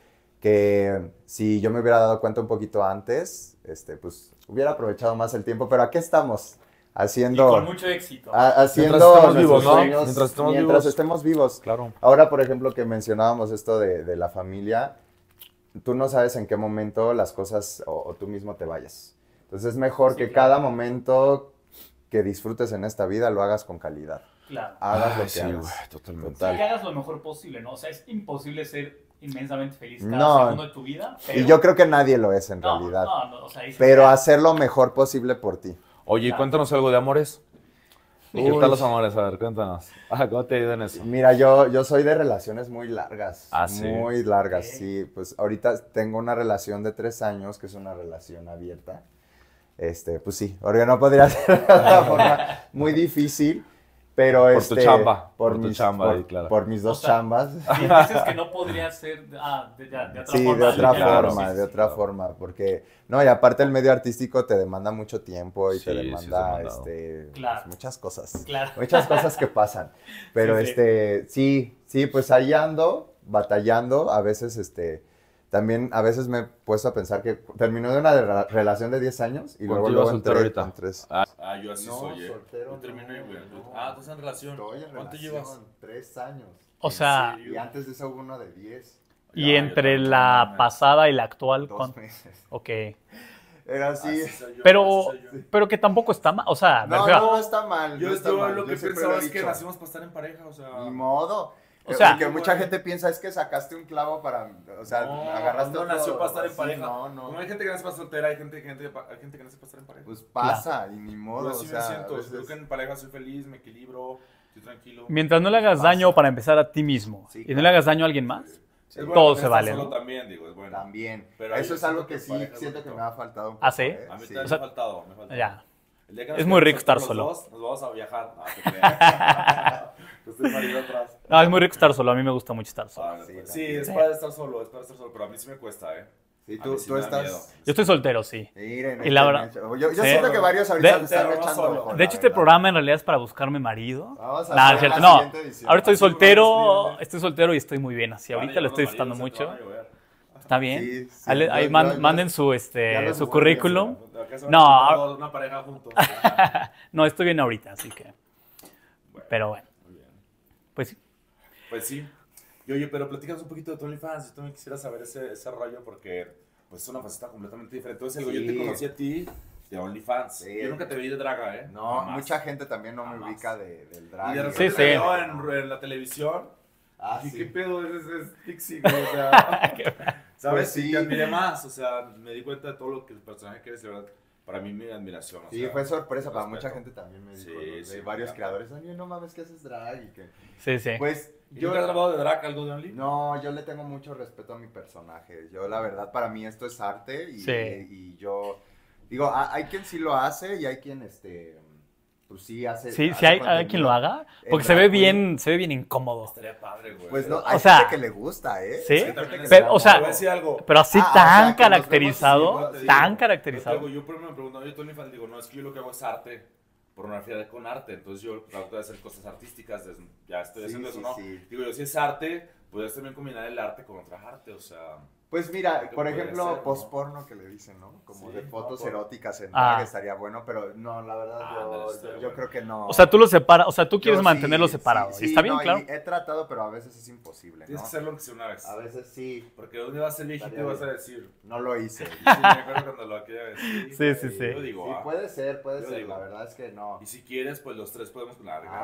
que si yo me hubiera dado cuenta un poquito antes, pues hubiera aprovechado más el tiempo. Pero aquí estamos,
y
haciendo,
con mucho éxito.
haciendo
Mientras estemos
nuestros
vivos, ¿no?
sueños
Mientras estemos
mientras
vivos.
estemos vivos.
Claro.
Ahora, por ejemplo, que mencionábamos esto de la familia, tú no sabes en qué momento las cosas o tú mismo te vayas. Entonces es mejor
Sí,
que
claro.
cada momento que disfrutes en esta vida lo hagas con calidad.
Claro.
Hagas
Ay,
lo que
sí,
hagas.
güey, totalmente.
Total.
Que hagas lo mejor posible, ¿no? O sea, es imposible ser inmensamente feliz cada
No.
segundo de tu vida. Pero...
Y yo creo que nadie lo es en
no,
realidad.
no, o sea, ahí sí
Pero
ya-
hacer lo mejor posible por ti.
Oye,
Claro.
cuéntanos algo de amores. ¿Qué
Uy.
tal los amores? A ver, cuéntanos. ¿Cómo te ha ido en eso?
Mira, yo soy de relaciones muy largas.
Ah, ¿sí?
Muy largas,
Ok.
sí. Pues ahorita tengo una relación de 3 años, que es una relación abierta. Pues sí, porque no podría ser de otra forma. Muy difícil, pero
Por tu chamba,
por
por tu
mis,
chamba,
por,
ahí, claro.
por mis dos
O sea,
chambas.
Y dices que no podría ser de otra
Sí,
forma.
de otra
claro,
forma,
sí,
de
sí,
otra
claro.
forma, porque, no, y aparte el medio artístico te demanda mucho tiempo y
Sí,
te
sí es
demanda,
demandado.
Claro.
pues, muchas cosas.
Claro.
Muchas cosas que pasan, pero
Sí, sí.
sí, pues ahí ando, batallando, a veces, también a veces me he puesto a pensar que terminó de una relación de 10 años y
¿Cuánto
luego
llevas
entré
soltero ahorita?
con 3.
Yo así
No,
soy,
soltero,
Yo terminé,
no,
güey.
no.
¿Tú estás en relación?
Estoy en
¿Cuánto
relación,
llevas?
3 años.
O sea,
serio?
Y antes de eso hubo uno de 10,
y
Ya,
entre
yo
la
también,
pasada y la actual,
2 meses.
ok.
Era así.
Así soy yo,
Pero,
así soy yo.
pero que tampoco está mal, o sea, me
No,
refiero-
no está mal.
Yo,
no está
yo
mal,
lo que
siempre
pensaba
lo he
es que
dicho.
nacimos para estar en pareja, o sea.
Ni modo.
O sea-
Porque mucha
güey.
gente piensa es que sacaste un clavo para, o sea, agarraste
no
otro
nació para estar en
así,
pareja.
No, no.
Como hay gente que nace para soltera, hay gente que nace para estar en pareja.
Pues pasa y ni modo,
Yo así
o sea,
me siento,
a veces-
creo que en pareja soy feliz, me equilibro, estoy tranquilo.
mientras no le hagas
Pasa.
daño para empezar a ti mismo
Sí,
y no
claro.
le hagas daño a alguien más,
Sí,
Es bueno
todo
también
se
estar
vale,
solo
¿no?
también, digo, es bueno.
También.
Pero
Eso
yo
es algo
siento
que
que
sí
pareja es
siento que
bonito.
me ha faltado un poco.
¿Ah, sí?
A mí
Sí.
también
O
me ha
sea,
faltado, me ha faltado.
ya.
El día que
Es
nos
muy rico
quedemos
estar
los
solo.
dos, nos vamos a viajar. Te creas. Estoy marido atrás.
No, es muy rico estar solo, a mí me gusta mucho estar solo.
Sí,
Sí, es
Sí.
para estar solo, pero a mí sí me cuesta,
Sí,
A
tú,
mí sí
tú
me da
estás...
miedo.
Yo estoy soltero, sí.
Miren,
Y la verdad-
yo
Sí.
siento que varios ahorita
De-
se están
pero no
echando
solo.
ojo,
De
la
hecho, este
verdad.
programa en realidad es para buscarme marido.
Vamos a
Nada,
hacer
es cierto,
la
no.
siguiente edición.
Ahora estoy
Así como
soltero,
escriben.
estoy soltero y estoy muy bien así. Ahorita le estoy disfrutando mucho. Está bien.
Sí, sí,
Ahí
yo-
manden su,
ya los
su
busqué,
currículum.
No,
No,
una pareja juntos.
no, estoy bien ahorita, así que. Pero bueno,
Muy bien.
pues sí.
Pues sí. Y oye, pero platícanos un poquito de tu OnlyFans. Yo también quisiera saber ese rollo porque pues, es una faceta completamente diferente. Entonces, yo te
Sí.
conocí a ti de OnlyFans.
Sí.
Yo nunca te vi de draga, ¿eh?
No,
Jamás.
mucha gente también no me
Jamás.
ubica del drag.
Y de
Sí,
repente
sí.
te veo en la televisión.
Ah,
Y
sí.
qué pedo, es Pixie, güey, o sea, ¿sabes?
Pues sí.
Y te admiré más, o sea, me di cuenta de todo lo que el personaje que eres, de verdad, para mí mi admiración, o
Sí,
sea,
fue sorpresa para
respeto.
mucha gente también me dijo,
Sí,
de
sí,
varios
me
creadores, oye, no mames que haces drag y que...
Sí, sí.
Pues
¿Y
yo...
nunca has grabado de drag algo de Only?
No, yo le tengo mucho respeto a mi personaje. Yo, la verdad, para mí esto es arte y,
Sí.
y yo... Digo, hay quien sí lo hace y hay quien, pues sí hace...
Sí,
hace
sí hay
contenido.
quien lo haga.
El
Porque se
drag
ve
queen.
bien incómodo.
Estaría padre, güey.
Pues no,
O
hay
sea,
gente que le gusta, ¿eh?
¿sí?
Hay gente que
También
le
Pero, o sea,
te voy a decir algo.
Pero así
Ah, o sea,
tan
que nos vemos,
caracterizado,
sí,
tan
Yo te
caracterizado.
digo, yo primero me pregunto, oye, tú OnlyFans, digo, no, es que yo lo que hago es arte, pornografía con arte, entonces yo trato de hacer cosas artísticas, ya estoy
Sí,
haciendo eso,
sí,
¿no?
sí.
Digo, yo si es arte, puedes también combinar el arte con otra arte, o sea...
Pues mira,
Creo que
por
puede
ejemplo,
ser, ¿no?
post-porno que le dicen, ¿no? Como
Sí,
de fotos
no,
eróticas en
Ah.
drag estaría bueno, pero no, la verdad
ándale,
yo
estaría
yo
bueno.
creo que no.
O sea, tú lo separas, o sea, tú
Yo
quieres
sí,
mantenerlo
sí,
separado.
sí,
y está bien,
no,
claro.
y he tratado, pero a veces es imposible,
Tienes
¿no?
que hacerlo aunque sea una vez.
A veces sí,
Porque un día vas a ser viejito y
Estaría
vas a
bien.
decir...
no lo hice.
Sí, me acuerdo cuando lo quería decir.
Sí, sí, sí.
Yo digo,
Sí,
ah,
puede ser,
Yo digo.
la verdad es que no.
y si quieres, pues los tres podemos largar.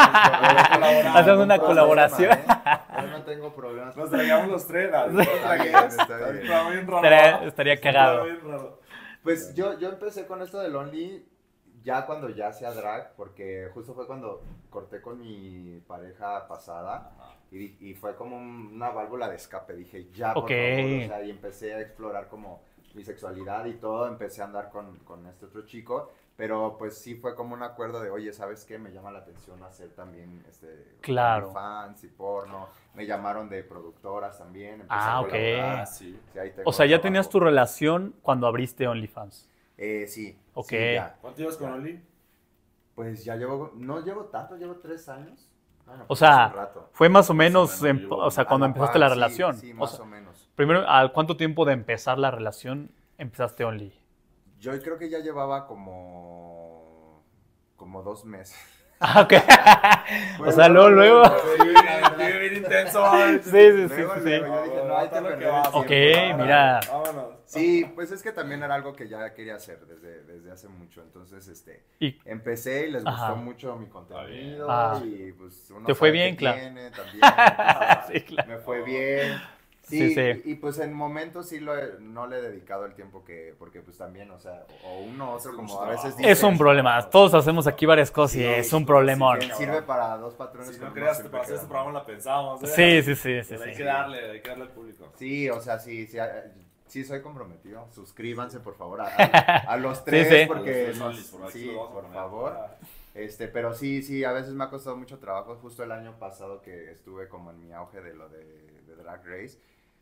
Hacemos una colaboración.
Yo no tengo problemas.
Nos traigamos los tres, ¿no?
Está bien, está bien.
Está bien raro.
Estaría
Está
cagado.
bien raro.
Pues yo empecé con esto del Only ya cuando ya hacía drag, porque justo fue cuando corté con mi pareja pasada y fue como una válvula de escape. Dije, ya, por
Ok.
favor, o sea, y empecé a explorar como mi sexualidad y todo, empecé a andar con este otro chico, pero pues sí fue como un acuerdo de, oye, ¿sabes qué? Me llama la atención hacer también
Claro.
fans y porno, me llamaron de productoras también, empecé
Ah,
a
ok.
colaborar.
Ah, sí.
Sí, ahí tengo
O sea, ya tenías
trabajo.
tu relación cuando abriste OnlyFans.
Sí.
Ok.
Sí, ya.
¿Cuánto llevas con Oli?
Pues ya no llevo tanto, llevo 3 años. Bueno,
O
pues
sea,
hace un rato.
fue más o menos,
Más o menos,
o sea,
A
cuando
la
empezaste
par,
la
sí,
relación.
Sí,
O
más
sea,
o menos.
primero, ¿al cuánto tiempo de empezar la relación empezaste Only?
Yo creo que ya llevaba como 2 meses.
Ah, ok. O sea, luego.
Vive bien intenso.
Sí, sí, sí,
Luego,
sí,
luego,
sí.
yo dije, no hay que perder el
va.
tiempo.
Ok, mira.
Vámonos.
Sí, pues es que también era algo que ya quería hacer desde hace mucho. Entonces,
Y
empecé y les
Ajá.
gustó mucho mi contenido.
Ah.
Y pues uno
Te fue
sabe
bien,
qué
claro.
tiene también.
sí, claro.
Me fue bien.
Sí,
Sí,
sí.
Y pues en momentos sí no le he dedicado el tiempo porque pues también, o sea, o uno u otro, como a veces
Es un problema. Todos hacemos aquí varias cosas y
Sí,
es un
sí,
problemón.
sí,
Sirve para 2 patrones.
Si
pero
no creas,
siempre
para hacer este
queda.
programa la pensamos.
Sí, sí, sí, sí,
Pero hay
sí.
que darle al público.
Sí, o sea, sí soy comprometido. Suscríbanse, por favor, a los tres,
sí.
porque
A los tres, por aquí
sí,
lo vamos a
por
poner.
favor. Pero sí, a veces me ha costado mucho trabajo. Justo el año pasado que estuve como en mi auge de lo de Drag Race,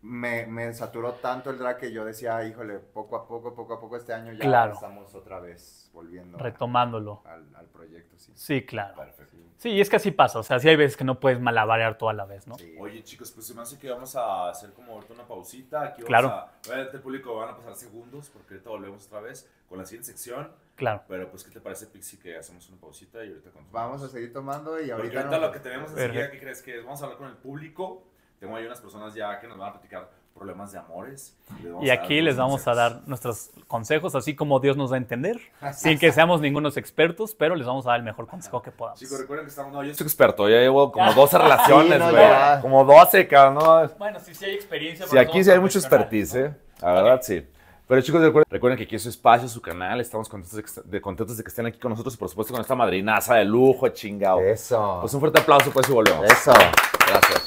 me saturó tanto el drag que yo decía, híjole, poco a poco este año ya
Claro.
estamos otra vez volviendo
Retomándolo.
al proyecto, sí.
Sí, claro.
Perfecto.
Sí, y es que así pasa. O sea, sí hay veces que no puedes malabarear todo a la vez, ¿no?
Sí.
Oye, chicos, pues se me hace que vamos a hacer como ahorita una pausita. Aquí vamos
Claro.
obviamente el público van a pasar segundos porque ahorita volvemos otra vez con la siguiente sección.
Claro.
Pero pues, ¿qué te parece, Pixie, que hacemos una pausita y ahorita continuamos?
Vamos a seguir tomando y
Porque
ahorita
ahorita
nos-
lo que tenemos enseguida,
Perfecto.
¿qué crees que es? Vamos a hablar con el público. Tengo ahí unas personas ya que nos van a platicar problemas de amores.
Y aquí les vamos a dar nuestros consejos, así como Dios nos da a entender, sin que seamos ningunos expertos, pero les vamos a dar el mejor consejo que podamos.
Chicos, recuerden que estamos... No, yo
Soy experto, ya llevo como
Ya.
12 relaciones,
Sí, no,
güey.
ya.
Como 12, cabrón, ¿no?
Bueno, sí hay experiencia.
Sí,
pero
aquí
somos
sí hay mucho
profesionales,
expertise,
¿no?
La verdad, sí. Pero chicos, recuerden que aquí es su espacio, su canal. Estamos contentos de que estén aquí con nosotros y por supuesto con esta madrinaza de lujo, chingado.
Eso.
Pues un fuerte aplauso pues y volvemos.
Eso.
Gracias.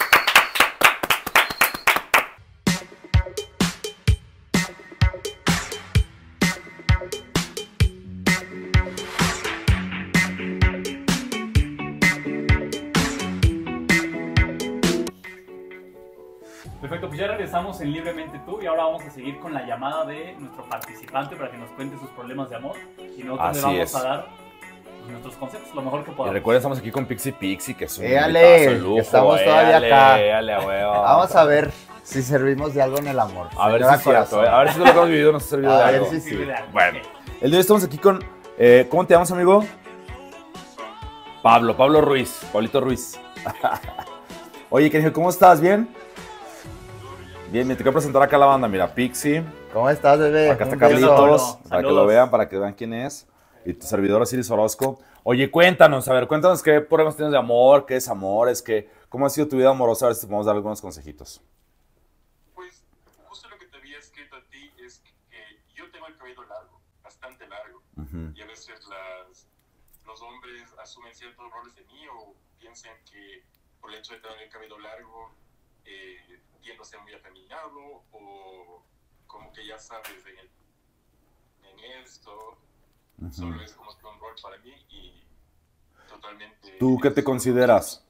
Perfecto, pues ya regresamos en Libremente Tú y ahora vamos a seguir con la llamada de nuestro participante para que nos cuente sus problemas de amor y nosotros
Así
le vamos
es.
a dar pues, nuestros consejos, lo mejor que
Y
podamos.
recuerden, estamos aquí con Pixie, que es un
Éale,
invitazo de lujo.
que estamos todavía acá.
Éale, huevo.
Vamos a ver si servimos de algo en el amor.
A ver si
Señora
es cierto,
Corazón.
a ver si lo que hemos vivido nos ha servido
A
de
ver
algo.
si
Sí,
sí.
de algo,
Bueno,
ok.
el día de hoy estamos aquí con... ¿cómo te llamas, amigo? Pablo Ruiz, Pablito Ruiz. Oye, Kenny, ¿cómo estás? ¿Bien? Bien, me te quiero presentar acá a la banda. Mira, Pixie,
¿Cómo estás, bebé?
acá está
Un beso.
Carlitos,
Pablo.
para que
Saludos.
lo vean, para que vean quién es. Y tu servidor, Osiris Orozco. Oye, cuéntanos qué problemas tienes de amor, qué es amor, cómo ha sido tu vida amorosa, a ver si te podemos dar algunos consejitos.
Pues justo lo que te había escrito a ti es que yo tengo el cabello largo, bastante largo,
Ujú.
y a veces los hombres asumen ciertos roles de mí o piensan que por el hecho de tener el cabello largo tiendo a ser muy afeminado o como que ya sabes en esto, solo es como que un rol para mí y totalmente...
¿Tú qué te consideras?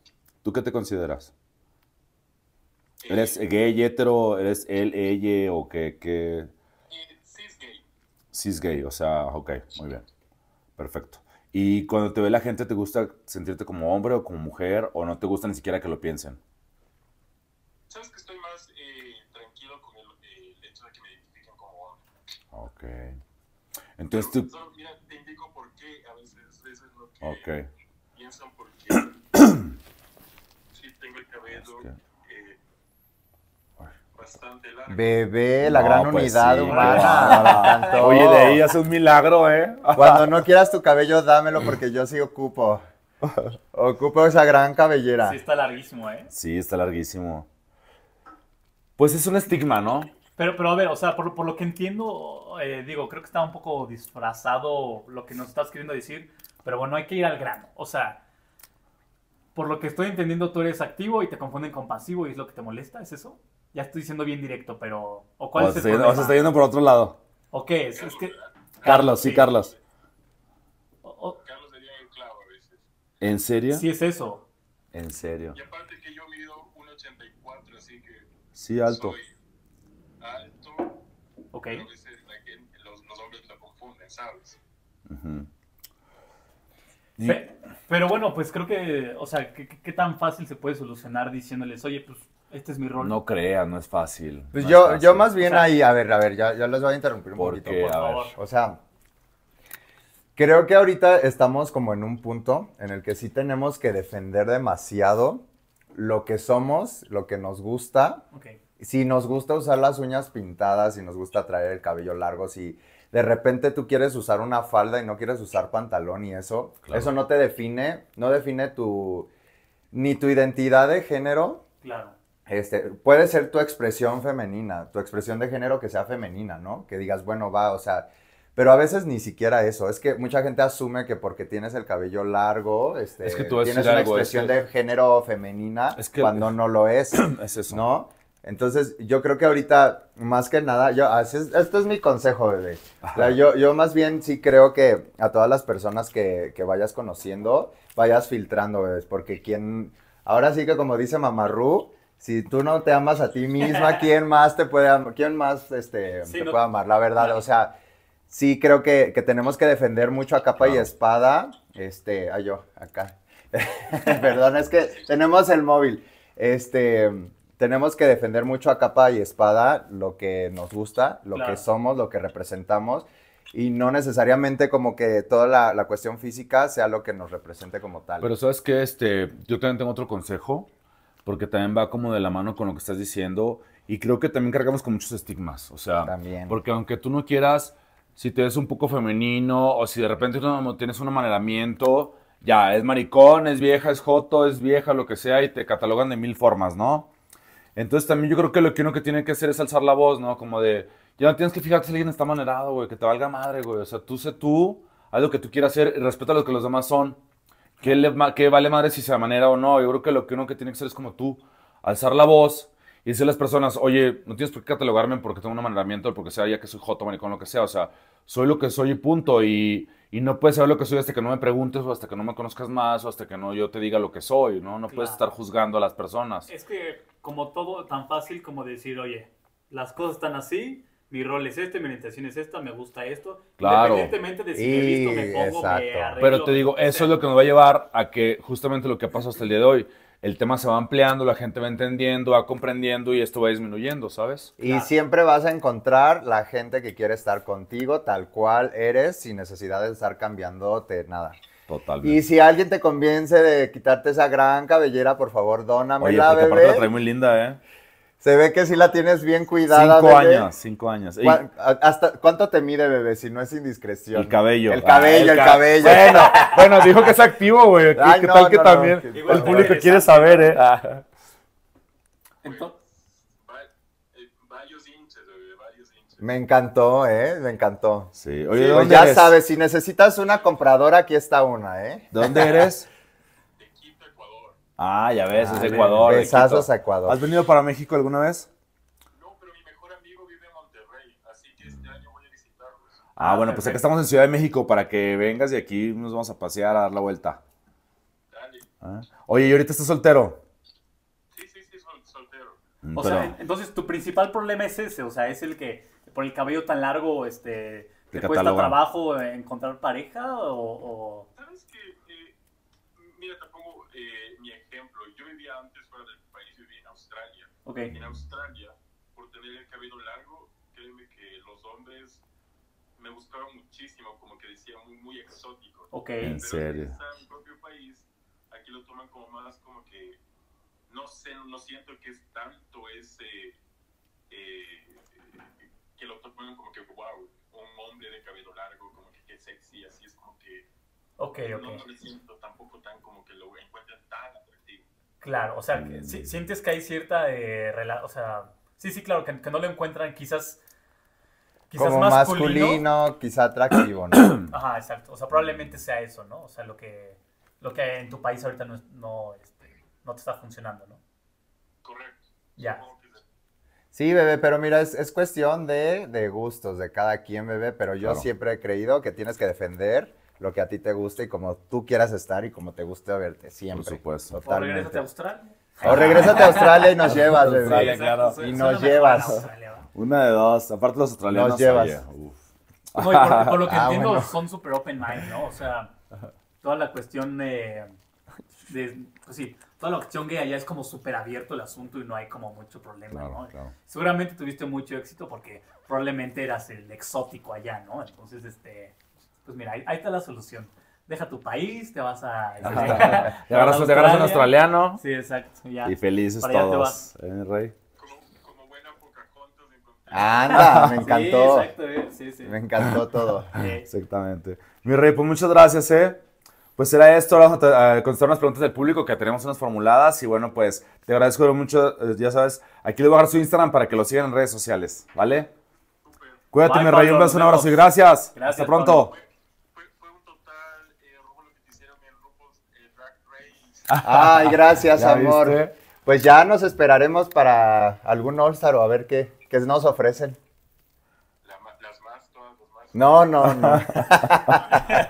¿Eres gay, hetero, eres él, ella o qué?
Sí, es gay.
Cis gay, o sea, ok, muy bien. Perfecto. ¿Y cuando te ve la gente, te gusta sentirte como hombre o como mujer o no te gusta ni siquiera que lo piensen?
Sabes que estoy más tranquilo con el hecho de que me identifiquen como hombre.
Ok. Entonces tú...
Solo, mira, te indico por qué a veces eso es lo que
Ok.
piensan porque sí tengo el cabello
Es que-
bastante largo.
Bebé, la
No,
gran
pues
unidad
sí,
humana.
claro.
Me encantó.
Oye, de ahí hace un milagro, ¿eh?
Cuando no quieras tu cabello, dámelo porque yo sí ocupo. Ocupo esa gran cabellera.
Sí está larguísimo, ¿eh?
Sí, está larguísimo. Pues es un estigma, ¿no?
Pero a ver, o sea, por lo que entiendo, digo, creo que está un poco disfrazado lo que nos estás queriendo decir, pero bueno, hay que ir al grano. O sea, por lo que estoy entendiendo, tú eres activo y te confunden con pasivo y es lo que te molesta, ¿es eso? Ya estoy siendo bien directo, pero... ¿O cuál es el
O se
problema?
está yendo por otro lado.
¿O qué es? Es que...
Carlos, sí, Carlos.
Carlos sería el clavo a veces.
¿En serio?
Sí es eso.
En serio.
Y aparte que yo mido 1,84, así que
Sí, alto.
soy alto,
Ok.
pero a veces los hombres lo confunden, ¿sabes?
Ujú.
Pero bueno, pues creo que, o sea, ¿qué tan fácil se puede solucionar diciéndoles, oye, pues este es mi rol?
No creas, no es fácil.
Pues
no
yo,
es fácil.
yo más bien
O sea-
ahí, a ver, ya les voy a interrumpir un
¿Por
poquito.
qué?
por
A ver.
favor.
O sea, creo que ahorita estamos como en un punto en el que sí tenemos que defender demasiado lo que somos, lo que nos gusta.
Ok.
Si nos gusta usar las uñas pintadas, si nos gusta traer el cabello largo, si de repente tú quieres usar una falda y no quieres usar pantalón y eso,
Claro.
eso no te define, no define ni tu identidad de género.
Claro.
Puede ser tu expresión femenina, tu expresión de género que sea femenina, ¿no? Que digas, bueno, va, o sea, pero a veces ni siquiera eso. Es que mucha gente asume que porque tienes el cabello largo,
Es que tú vas a
tienes
decir
una
algo,
expresión
es que-
de género femenina
Es que-
cuando no lo es,
Es eso.
¿no? Entonces, yo creo que ahorita, más que nada, este es mi consejo, bebé. O sea, yo más bien sí creo que a todas las personas que vayas conociendo, vayas filtrando, bebés, porque ahora sí que como dice Mamarru, Si tú no te amas a ti misma, ¿quién más te puede amar? ¿Quién más te puede amar? La verdad,
claro.
o sea, sí creo que tenemos que defender mucho a capa y
Claro.
espada. Yo, acá. Perdón, es que tenemos el móvil. Tenemos que defender mucho a capa y espada lo que nos gusta, lo
Claro.
que somos, lo que representamos. Y no necesariamente como que toda la cuestión física sea lo que nos represente como tal.
Pero sabes que yo también tengo otro consejo, porque también va como de la mano con lo que estás diciendo, y creo que también cargamos con muchos estigmas, o sea,
También.
porque aunque tú no quieras, si te ves un poco femenino, o si de repente tienes un amaneramiento, ya, es maricón, es vieja, es joto, es vieja, lo que sea, y te catalogan de 1000 formas, ¿no? Entonces también yo creo que lo que uno que tiene que hacer es alzar la voz, ¿no? Como de, ya no tienes que fijarte si alguien está manerado, güey, que te valga madre, güey. O sea, tú sé tú, haz lo que tú quieras hacer y respeta lo que los demás son. ¿Qué vale madre si se manera o no? Yo creo que lo que uno que tiene que hacer es como tú, alzar la voz y decirle a las personas, oye, no tienes por qué catalogarme porque tengo un amanderamiento o porque sea ya que soy joto, maricón, lo que sea. O sea, soy lo que soy y punto. Y no puedes saber lo que soy hasta que no me preguntes o hasta que no me conozcas más o hasta que no yo te diga lo que soy, ¿no? No puedes
Claro.
estar juzgando a las personas.
Es que como todo, tan fácil como decir, oye, las cosas están así, mi rol es este, mi orientación es esta, me gusta esto.
Claro.
Independientemente de si me visto, me pongo, me
Exacto.
arreglo.
Pero te digo, eso es lo que nos va a llevar a que justamente lo que pasó hasta el día de hoy, el tema se va ampliando, la gente va entendiendo, va comprendiendo y esto va disminuyendo, ¿sabes?
Y
Claro.
siempre vas a encontrar la gente que quiere estar contigo tal cual eres, sin necesidad de estar cambiándote nada.
Totalmente.
Y si alguien te convence de quitarte esa gran cabellera, por favor,
Oye,
dónamela,
porque aparte la trae
bebé.
muy linda, ¿eh?
Se ve que sí la tienes bien cuidada,
5
bebé.
años, 5 años. Ey,
¿Cuánto te mide, bebé, si no es indiscreción?
el cabello.
El cabello,
Ah,
el cabello.
Bueno, dijo que es activo, güey. ¿Qué,
Ay,
qué
no,
tal que
no,
también
no.
Igual
el
está
público quiere
interesante.
saber, eh? Ah.
Entonces,
Varios hinchas, bebé, varios hinchas.
Me encantó, me encantó.
Sí. Oye, ¿de
Pues
dónde
ya
eres?
sabes, si necesitas una compradora, aquí está una, ¿eh?
¿De dónde eres?
De Quito, Ecuador.
Ah, ya ves, es de
Dale,
Ecuador. de
besazos
Quito.
a Ecuador.
¿Has venido para México alguna vez?
No, pero mi mejor amigo vive en Monterrey, así que este año voy a visitarlos.
Ah, bueno, pues acá estamos en Ciudad de México para que vengas y aquí nos vamos a pasear, a dar la vuelta.
Dale.
Ah. Oye, ¿y ahorita estás soltero?
Sí, soltero.
o sea, entonces tu principal problema es ese, o sea, es el que por el cabello tan largo, te cuesta
catalogan.
trabajo encontrar pareja o...
¿Sabes qué? Mira, te pongo mi ejemplo. Yo vivía antes fuera del país, vivía en Australia.
Ok,
En Australia, por tener el cabello largo, créeme que los hombres me buscaban muchísimo, como que decía muy exótico.
ok.
En
Pero
serio.
regresar a mi propio país, aquí lo toman como más como que, no sé, no siento que es tanto ese, que lo toman como que, wow, un hombre de cabello largo, como que sexy, así es como que,
Ok,
no
ok.
le siento tampoco tan como que lo encuentran tan atractivo.
Claro, o sea, que sientes que hay cierta o sea, sí, claro, que no lo encuentran quizás
Como
masculino.
masculino, quizá atractivo, ¿no?
Ajá, exacto. O sea, probablemente sea eso, ¿no? O sea, lo que en tu país ahorita no te está funcionando, ¿no?
Correcto.
Ya.
Supongo que sí.
Sí, bebé, pero mira, es cuestión de gustos de cada quien, bebé, pero yo
Claro.
siempre he creído que tienes que defender lo que a ti te guste y como tú quieras estar y como te guste verte, siempre.
Por supuesto.
O
Totalmente.
regrésate a Australia.
O regrésate a Australia y nos llevas, bebé.
Australia,
Sí,
claro.
exacto,
Y
suena
nos
mejor
llevas.
en Australia, ¿va?
Una de dos. Aparte los australianos.
Nos llevas.
oye, uf.
No, y por lo que
Ah,
entiendo,
bueno.
son súper open mind, ¿no? O sea, toda la cuestión pues sí, toda la cuestión gay allá es como súper abierto el asunto y no hay como mucho problema,
Claro,
¿no?
claro.
Seguramente tuviste mucho éxito porque probablemente eras el exótico allá, ¿no? Entonces, pues mira, ahí está la solución. Deja tu país, te vas a...
Te agarras un australiano
Sí, exacto, ya.
y felices
Para allá te
todos.
vas.
Mi rey?
Como buena Pocahontas encontré.
Anda, me encantó.
Sí, exacto, sí.
Me encantó todo.
Exactamente. Mi rey, pues muchas gracias, Pues será esto, ahora vamos a contestar unas preguntas del público que tenemos unas formuladas y bueno, pues te agradezco mucho, ya sabes, aquí les voy a dejar su Instagram para que lo sigan en redes sociales, ¿vale?
Súper.
Cuídate,
Bye,
mi rey,
Pablo,
un beso,
nos
un abrazo y
vemos.
gracias.
Gracias,
Hasta pronto.
Fue un total robo lo que te hicieron en RuPaul's Drag Race.
Ay, gracias,
¿Ya
amor.
viste?
Pues ya nos esperaremos para algún All-Star o a ver qué nos ofrecen.
Las más, todas las más.
No.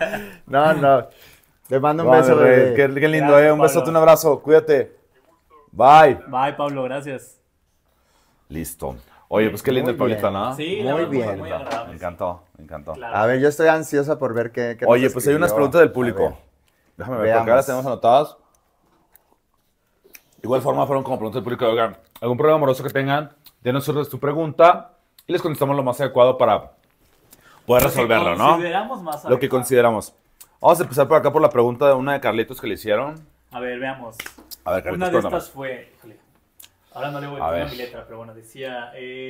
No. Te mando un
Va,
beso,
mi rey,
bebé.
Qué lindo,
Gracias,
Un besote,
Pablo.
un abrazo. Cuídate. Bye.
Bye, Pablo, gracias.
Listo. Oye, pues qué lindo el
Muy bien.
Pablito, ¿no?
Sí,
Muy
la verdad,
bien.
muy agradable.
Me encantó, me encantó.
Claro.
A ver, yo estoy ansiosa por ver qué nos
Oye, pues hay unas
escribió.
preguntas del
A
público.
ver.
Déjame ver, porque ahora
Veamos.
las tenemos anotadas. Igual forma fueron como preguntas del público. Oigan, algún problema amoroso que tengan, denos tu pregunta y les contestamos lo más adecuado para poder resolverlo, ¿no?
Consideramos más
Lo que
adecuado.
consideramos. Vamos a empezar por acá por la pregunta de una de Carlitos que le hicieron.
A ver, veamos.
A ver, Carlitos,
Una de
cuéntame.
estas fue, híjole, ahora no le voy
A
a poner
ver.
mi letra, pero bueno, decía,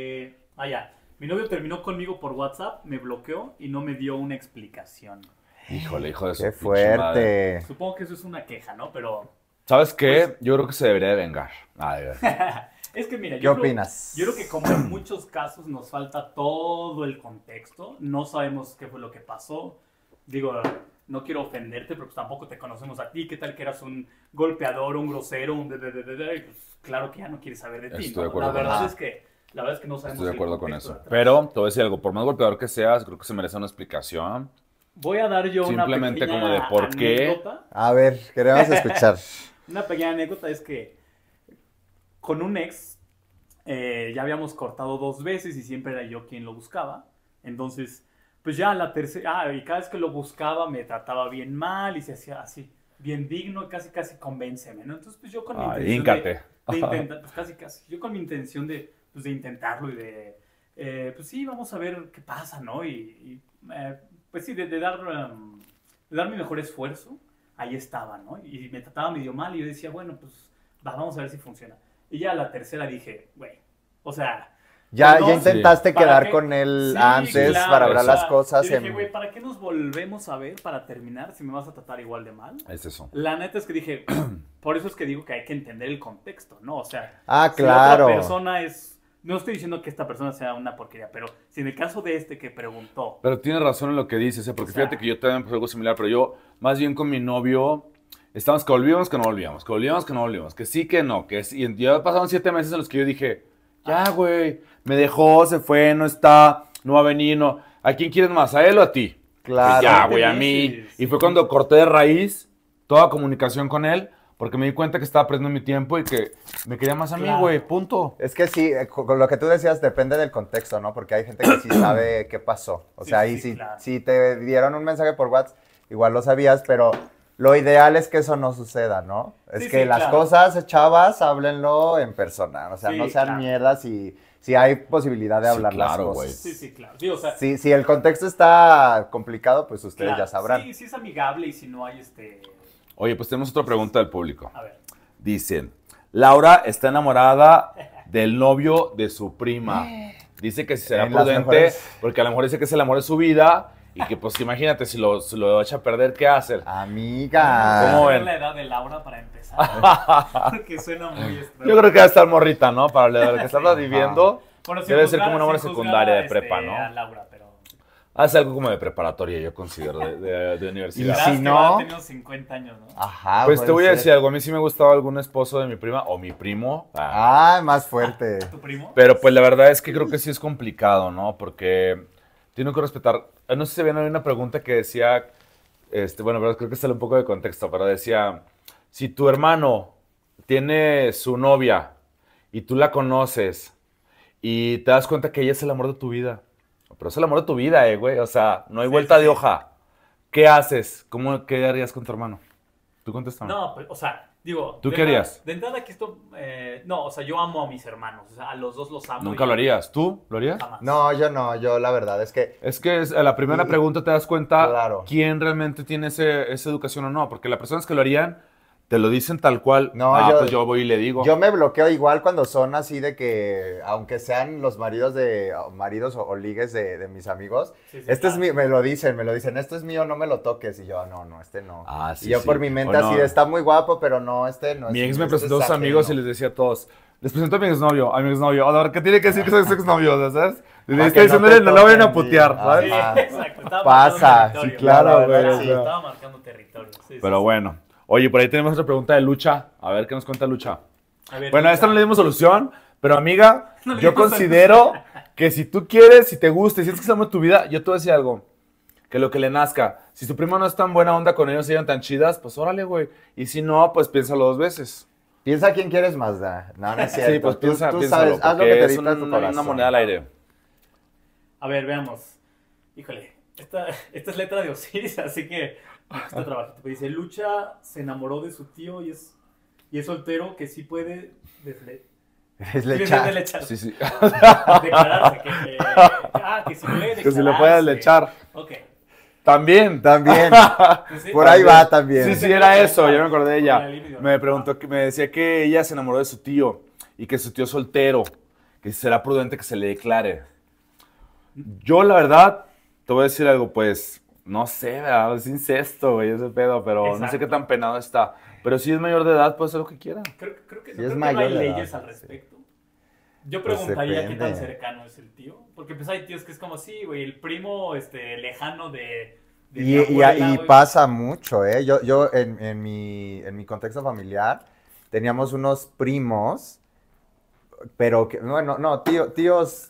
ya, mi novio terminó conmigo por WhatsApp, me bloqueó y no me dio una explicación.
Híjole, hijo de su
Qué
pinche madre.
fuerte.
Supongo que eso es una queja, ¿no? Pero
¿Sabes qué? Yo creo que se debería de vengar. Ay,
es que mira,
¿Qué opinas?
Yo creo que como en muchos casos nos falta todo el contexto, no sabemos qué fue lo que pasó. Digo, no quiero ofenderte, pero pues tampoco te conocemos a ti. ¿Qué tal que eras un golpeador, un grosero, un Pues claro que ya no quieres saber de ti,
Estoy de
¿no?
acuerdo
La
con
verdad
eso.
la verdad es que no sabemos
Estoy de
el
acuerdo con
contexto
eso.
de atrás.
Pero te voy a decir algo. Por más golpeador que seas, creo que se merece una explicación.
Voy a dar yo
Simplemente
una
como
pequeña
de por qué.
anécdota.
A ver, queremos escuchar.
Una pequeña anécdota es que con un ex ya habíamos cortado 2 veces y siempre era yo quien lo buscaba. Entonces, pues ya la tercera, y cada vez que lo buscaba me trataba bien mal y se hacía así, bien digno, casi convénceme, ¿no? Entonces, pues yo con mi
Ay,
intención
híncate.
de intentar, pues casi, yo con mi intención de intentarlo y pues sí, vamos a ver qué pasa, ¿no? Pues sí, de dar mi mejor esfuerzo, ahí estaba, ¿no? Y me trataba medio mal y yo decía, bueno, pues vamos a ver si funciona. Y ya la tercera dije, güey, o sea...
Ya,
no,
ya intentaste
¿para
quedar
qué?
con él
Sí,
antes
claro,
para
o
hablar
sea,
las cosas.
yo dije, güey, ¿para qué nos volvemos a ver para terminar si me vas a tratar igual de mal?
Es eso.
La neta es que dije, por eso es que digo que hay que entender el contexto, ¿no? O sea,
Ah,
si
claro.
otra persona no estoy diciendo que esta persona sea una porquería, pero si en el caso de este que preguntó,
Pero tienes razón en lo que dices, porque
O sea,
fíjate que yo también pasé algo similar, pero yo más bien con mi novio estábamos que volvíamos, que no volvíamos, que volvíamos, que no volvíamos, que sí, que no, que sí. Y ya pasaron 7 meses en los que yo dije, ya, güey, me dejó, se fue, no está, no va a venir, no. ¿A quién quieres más, a él o a ti?
Claro.
Pues ya,
7
güey, a mí.
meses.
Y fue cuando corté de raíz toda comunicación con él, porque me di cuenta que estaba perdiendo mi tiempo y que me quería más a mí,
Claro.
güey, punto.
Es que sí, con lo que tú decías depende del contexto, ¿no? Porque hay gente que sí sabe qué pasó. O
Sí,
sea,
sí,
ahí
sí,
sí,
claro.
si te dieron un mensaje por WhatsApp, igual lo sabías, pero lo ideal es que eso no suceda, ¿no? Es
Sí,
que
sí,
las
claro.
cosas, chavas, háblenlo en persona. O sea,
Sí,
no sean
claro.
mierdas y si hay posibilidad de
Sí,
hablar
claro,
las
güey.
cosas.
sí, claro. Sí, o sea,
Si el contexto está complicado, pues ustedes
claro,
ya sabrán.
Sí, sí es amigable y si no hay
Oye, pues tenemos otra pregunta del público.
A ver.
Dice, Laura está enamorada del novio de su prima. Dice que si será
En las
prudente,
mejores-
porque a lo mejor dice que es el amor de su vida y que pues imagínate, si lo echa a perder, ¿qué hacer?
Amiga.
¿Cómo
Vamos a
ven?
ver la edad de Laura para empezar. Porque suena muy
Yo creo que va a estar morrita, ¿no? Para lo que estás viviendo,
Bueno, sin
debe ser
juzgar-
como una buena
sin juzgar
secundaria
a,
de prepa, ¿no?
a Laura, pero...
Hace algo como de preparatoria, yo considero, de
Y
universidad.
si
Verás que
no-
va a tener unos 50 años, ¿no?
Ajá,
Pues
puede
te voy a
ser.
decir algo, a mí sí me gustaba algún esposo de mi prima o mi primo.
Más fuerte.
¿Tu primo?
Pero pues la verdad es que creo que sí es complicado, ¿no? Porque tiene que respetar. No sé si había una pregunta que decía, bueno, pero creo que sale un poco de contexto, pero decía, si tu hermano tiene su novia y tú la conoces y te das cuenta que ella es el amor de tu vida, pero es el amor de tu vida, güey, o sea, no hay
Sí,
vuelta
sí,
de
sí.
hoja. ¿Qué haces? ¿Qué harías con tu hermano? Tú contesta.
No, pues, o sea, digo...
¿Tú
de
qué
entrada-
harías?
De entrada aquí esto... no, o sea, yo amo a mis hermanos. O sea, a los dos los amo.
Nunca
y-
lo harías. ¿Tú lo harías?
Jamás.
No, yo la verdad es que
Es que a la primera
Y-
pregunta te das cuenta
Claro.
quién realmente tiene esa educación o no, porque las personas que lo harían te lo dicen tal cual.
No,
Pues yo voy y le digo.
yo me bloqueo igual cuando son así de que, aunque sean los maridos o ligues de mis amigos,
Sí, sí,
este es
claro.
me lo dicen, esto es mío, no me lo toques. Y yo, no, este no.
Ah, sí,
y yo
sí.
por mi mente
O no.
así de, está muy guapo, pero no, este no es
Mi ex me
este
presentó a
es
sus amigos y
ajeno.
les decía a todos, les presento a mi exnovio, A ver, ¿qué tiene que decir que soy su exnovio, ¿sabes? Le
Pa'
está
que no
diciéndole,
te
no la vayan a
toquen,
putear,
sí.
¿sabes?
Sí,
Ajá.
exacto. Estaba
Pasa,
marcando
sí,
territorio.
claro,
La verdad,
güey,
sí,
o sea.
estaba marcando territorio. Sí, sí,
Pero
sí.
bueno. Oye, por ahí tenemos otra pregunta de Lucha. A ver, ¿qué nos cuenta Lucha?
A ver,
Bueno, a esta no le dimos solución, pero amiga,
No le
yo
dimos
considero que si tú quieres, si te gusta, y sientes que es el amor de tu vida, yo te voy a decir algo. Que lo que le nazca. Si tu prima no es tan buena onda con ellos y ellas tan chidas, pues órale, güey. Y si no, pues piénsalo 2 veces.
Piensa quién quieres más, da. No, no es cierto.
Sí, pues
tú
piénsalo,
sabes, haz lo que te
porque es
dicta tu corazón.
una moneda al aire.
A ver, veamos. Híjole, esta es letra de Osiris, así que este trabajito. Dice, Lucha se enamoró de su tío y es soltero, que sí puede
Es lechar.
deslechar.
Sí, sí.
Declararse que sí puede
Que si lo
declararse.
puedes lechar.
Ok.
También.
También.
Pues sí.
Por ahí va también.
Sí, sí, era eso, ya me acordé de ella.
Con el libido, ¿no?
Me preguntó, me decía que ella se enamoró de su tío y que su tío es soltero, que será prudente que se le declare. Yo, la verdad, te voy a decir algo, pues, no sé, ¿verdad? Es incesto, güey, ese pedo, pero no sé
Exacto.
qué tan penado está. Pero si es mayor de edad, puede hacer lo que quiera.
Creo que,
Sí,
creo
es
que
mayor
no hay
de edad,
leyes al
sí.
respecto. Yo
Pues
preguntaría qué tan
depende.
cercano es el tío. Porque pues hay tíos que es como, sí, güey, el primo lejano de mi
Y
abuela, güey.
pasa mucho, ¿eh? Yo en mi contexto familiar teníamos unos primos, pero que, bueno, no, tíos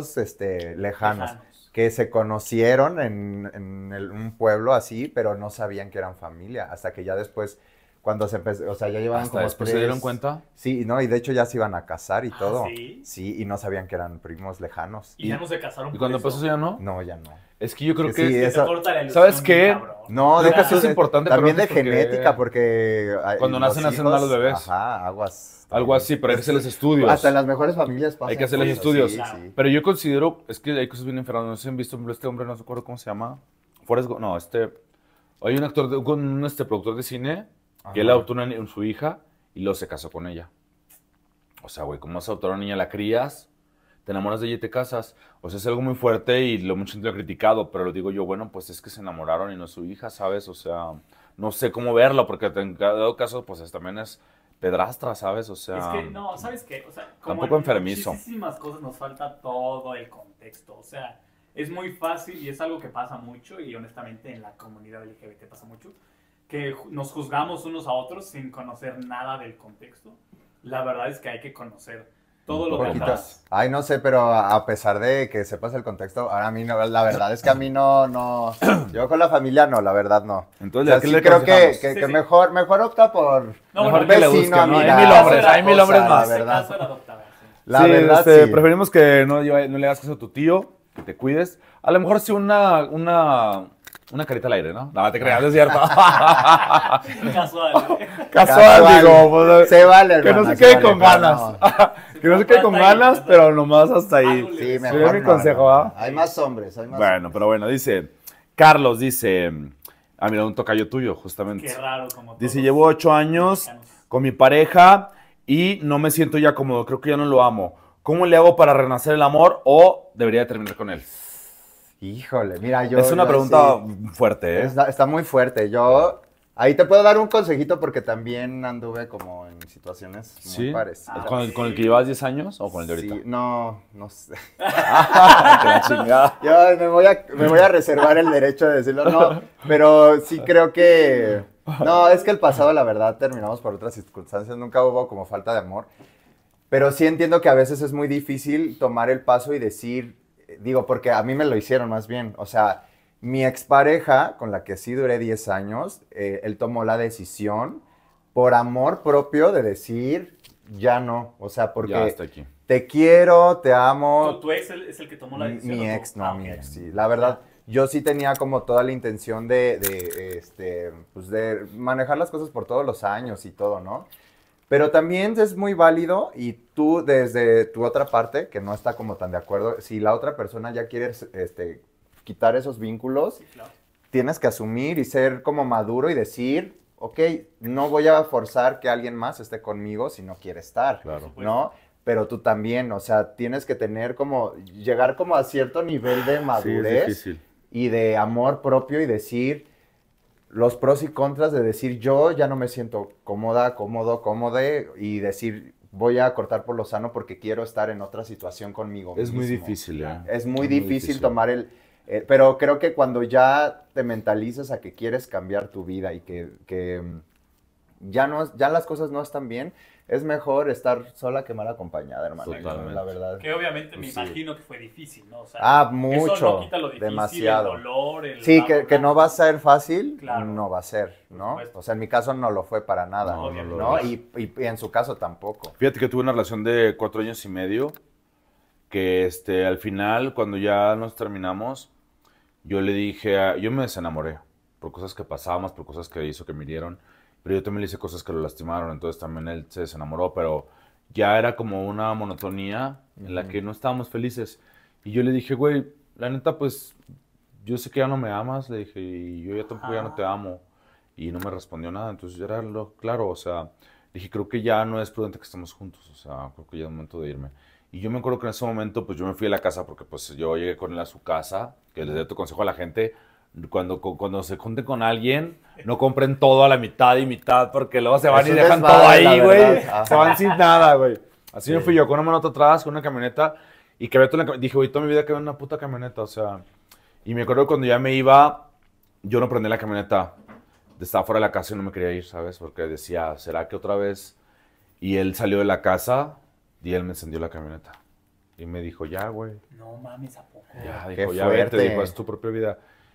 lejanos, que se conocieron en un pueblo así, pero no sabían que eran familia, hasta que ya después, cuando se empezó, o sea, ya llevaban
Hasta
como
después se dieron cuenta.
Sí, no, y de hecho ya se iban a casar y
Ah,
todo.
¿sí?
Sí, y no sabían que eran primos lejanos.
Y ya no se casaron
Y
por
cuando
eso.
pasó eso ya no.
No, ya no.
Es que yo creo
Que
que...
sí,
Que
eso-
te corta la ilusión,
¿Sabes qué?
cabrón.
No,
Yo
deja
creo que
tú
es importante,
también
pero
de
porque-
genética, porque
Cuando
los
nacen malos bebés.
Ajá, aguas.
Algo así, pero hay que hacerles estudios.
Hasta en las mejores familias pasa.
Hay que hacerles
eso,
estudios.
Sí,
Claro.
sí.
Pero yo considero, es que hay cosas bien enfermas. No sé si han visto este hombre, no recuerdo cómo se llama. No, hay un actor, un productor de cine, que él
Ajá.
adoptó su hija y luego se casó con ella. O sea, güey, ¿cómo vas a adoptar a una niña? La crías, te enamoras de ella y te casas. O sea, es algo muy fuerte y mucha gente lo ha criticado, pero lo digo yo, bueno, pues es que se enamoraron y no es su hija, ¿sabes? O sea, no sé cómo verlo, porque en cada caso, pues también es pedrastra, ¿sabes? O sea...
Es que, no, ¿sabes qué? O sea, como
Tampoco
en
enfermizo.
muchísimas cosas nos falta todo el contexto. O sea, es muy fácil y es algo que pasa mucho y honestamente en la comunidad LGBT pasa mucho, que nos juzgamos unos a otros sin conocer nada del contexto. La verdad es que hay que conocer todo
Un
lo
poquito.
demás.
Ay, no sé, pero a pesar de que sepas el contexto, ahora a mí no, la verdad es que a mí no, yo con la familia no, la verdad no.
Entonces,
O sea,
¿a qué
sí
le
creo que,
aconsejamos?
Sí,
que
sí.
mejor opta por
No,
Mejor
bueno,
que le
vecino,
busque, ¿no?
amiga,
Hay mil hombres,
otra
hay mil
cosa,
hombres
la
más.
En este
verdad.
caso era adoptada, sí.
La verdad, sí.
Preferimos que no le hagas caso a tu tío, que te cuides. A lo mejor sí una carita al aire, ¿no? No, te creas, es cierto.
Casual.
Casual, digo. Pues,
Se vale,
que no
hermana,
se quede
vale,
con
pero
ganas.
no.
Que no se quede con ganas, pero nomás hasta ahí.
Algo le-
Sí,
Sí,
mejor
sería mi consejo, ¿ah?
Hay más hombres, hay más
Bueno,
hombres.
pero bueno, dice, Carlos dice, mira, un tocayo tuyo, justamente.
Qué raro, como
Dice,
todos
llevo 8 años
mexicanos.
con mi pareja y no me siento ya cómodo, creo que ya no lo amo. ¿Cómo le hago para renacer el amor o debería de terminar con él?
Híjole, mira,
Es una pregunta fuerte, ¿eh?
Está muy fuerte. Yo ahí te puedo dar un consejito porque también anduve como en situaciones muy
¿Sí?
parecidas.
¿Con el que llevas 10 años o con el de ahorita?
Sí, no sé.
Que la chingada.
Yo me voy a reservar el derecho de decirlo, no, pero sí creo que... No, es que el pasado, la verdad, terminamos por otras circunstancias, nunca hubo como falta de amor, pero sí entiendo que a veces es muy difícil tomar el paso y decir, digo, porque a mí me lo hicieron más bien, o sea, mi expareja, con la que sí duré 10 años, él tomó la decisión por amor propio de decir, ya no, o sea, porque...
Ya está aquí.
Te quiero, te amo.
¿Tu ex es el que tomó la decisión?
Mi
o tú?
ex, no,
Ah,
mi
ok.
ex, sí. La verdad, yo sí tenía como toda la intención pues de manejar las cosas por todos los años y todo, ¿no? Pero también es muy válido y tú desde tu otra parte, que no está como tan de acuerdo, si la otra persona ya quiere quitar esos vínculos,
Sí, claro.
tienes que asumir y ser como maduro y decir, ok, no voy a forzar que alguien más esté conmigo si no quiere estar,
Claro.
¿no? Pero tú también, o sea, tienes que tener como, llegar como a cierto nivel de
Sí, es
madurez
difícil.
y de amor propio y decir los pros y contras de decir yo ya no me siento cómoda, cómode y decir voy a cortar por lo sano porque quiero estar en otra situación conmigo
Es muy
mismo.
difícil, ¿eh?
Es muy difícil tomar pero creo que cuando ya te mentalizas a que quieres cambiar tu vida y que ya las cosas no están bien, es mejor estar sola que mal acompañada, hermano.
Totalmente.
La verdad.
Que obviamente me
Pues sí.
imagino que fue difícil, ¿no? O sea,
Ah,
eso
mucho,
no quita lo difícil,
demasiado.
el dolor, el
Sí,
bla, bla,
que
bla.
no va a ser fácil,
Claro.
no va a ser, ¿no?
supuesto.
O sea, en mi caso no lo fue para nada,
No,
¿no?
no,
Y en su caso tampoco.
Fíjate que tuve una relación de 4 años y medio, que al final, cuando ya nos terminamos, yo le dije, yo me desenamoré por cosas que pasábamos, por cosas que hizo que me hirieron, pero yo también le hice cosas que lo lastimaron, entonces también él se desenamoró, pero ya era como una monotonía en la que no estábamos felices. Y yo le dije, güey, la neta, pues, yo sé que ya no me amas, le dije, y yo ya tampoco ya no te amo. Y no me respondió nada, entonces era claro, o sea, dije, creo que ya no es prudente que estemos juntos, o sea, creo que ya es momento de irme. Y yo me acuerdo que en ese momento, pues yo me fui a la casa porque pues yo llegué con él a su casa, que les doy tu consejo a la gente, cuando se junten con alguien, no compren todo a la mitad y mitad, porque luego se van
Es
y
un
dejan
desmadre,
todo ahí,
la
güey.
verdad.
Se van sin nada, güey. Así me fui yo, con una mano atrás, con una camioneta, y que dije, güey, toda mi vida que en una puta camioneta, o sea. Y me acuerdo que cuando ya me iba, yo no prendí la camioneta. Estaba fuera de la casa y no me quería ir, ¿sabes? Porque decía, ¿será que otra vez? Y él salió de la casa y él me encendió la camioneta. Y me dijo, ya, güey.
No mames, ¿a poco?
Ya,
Qué
dijo, ya
fuerte.
vete, dijo, es tu propia vida.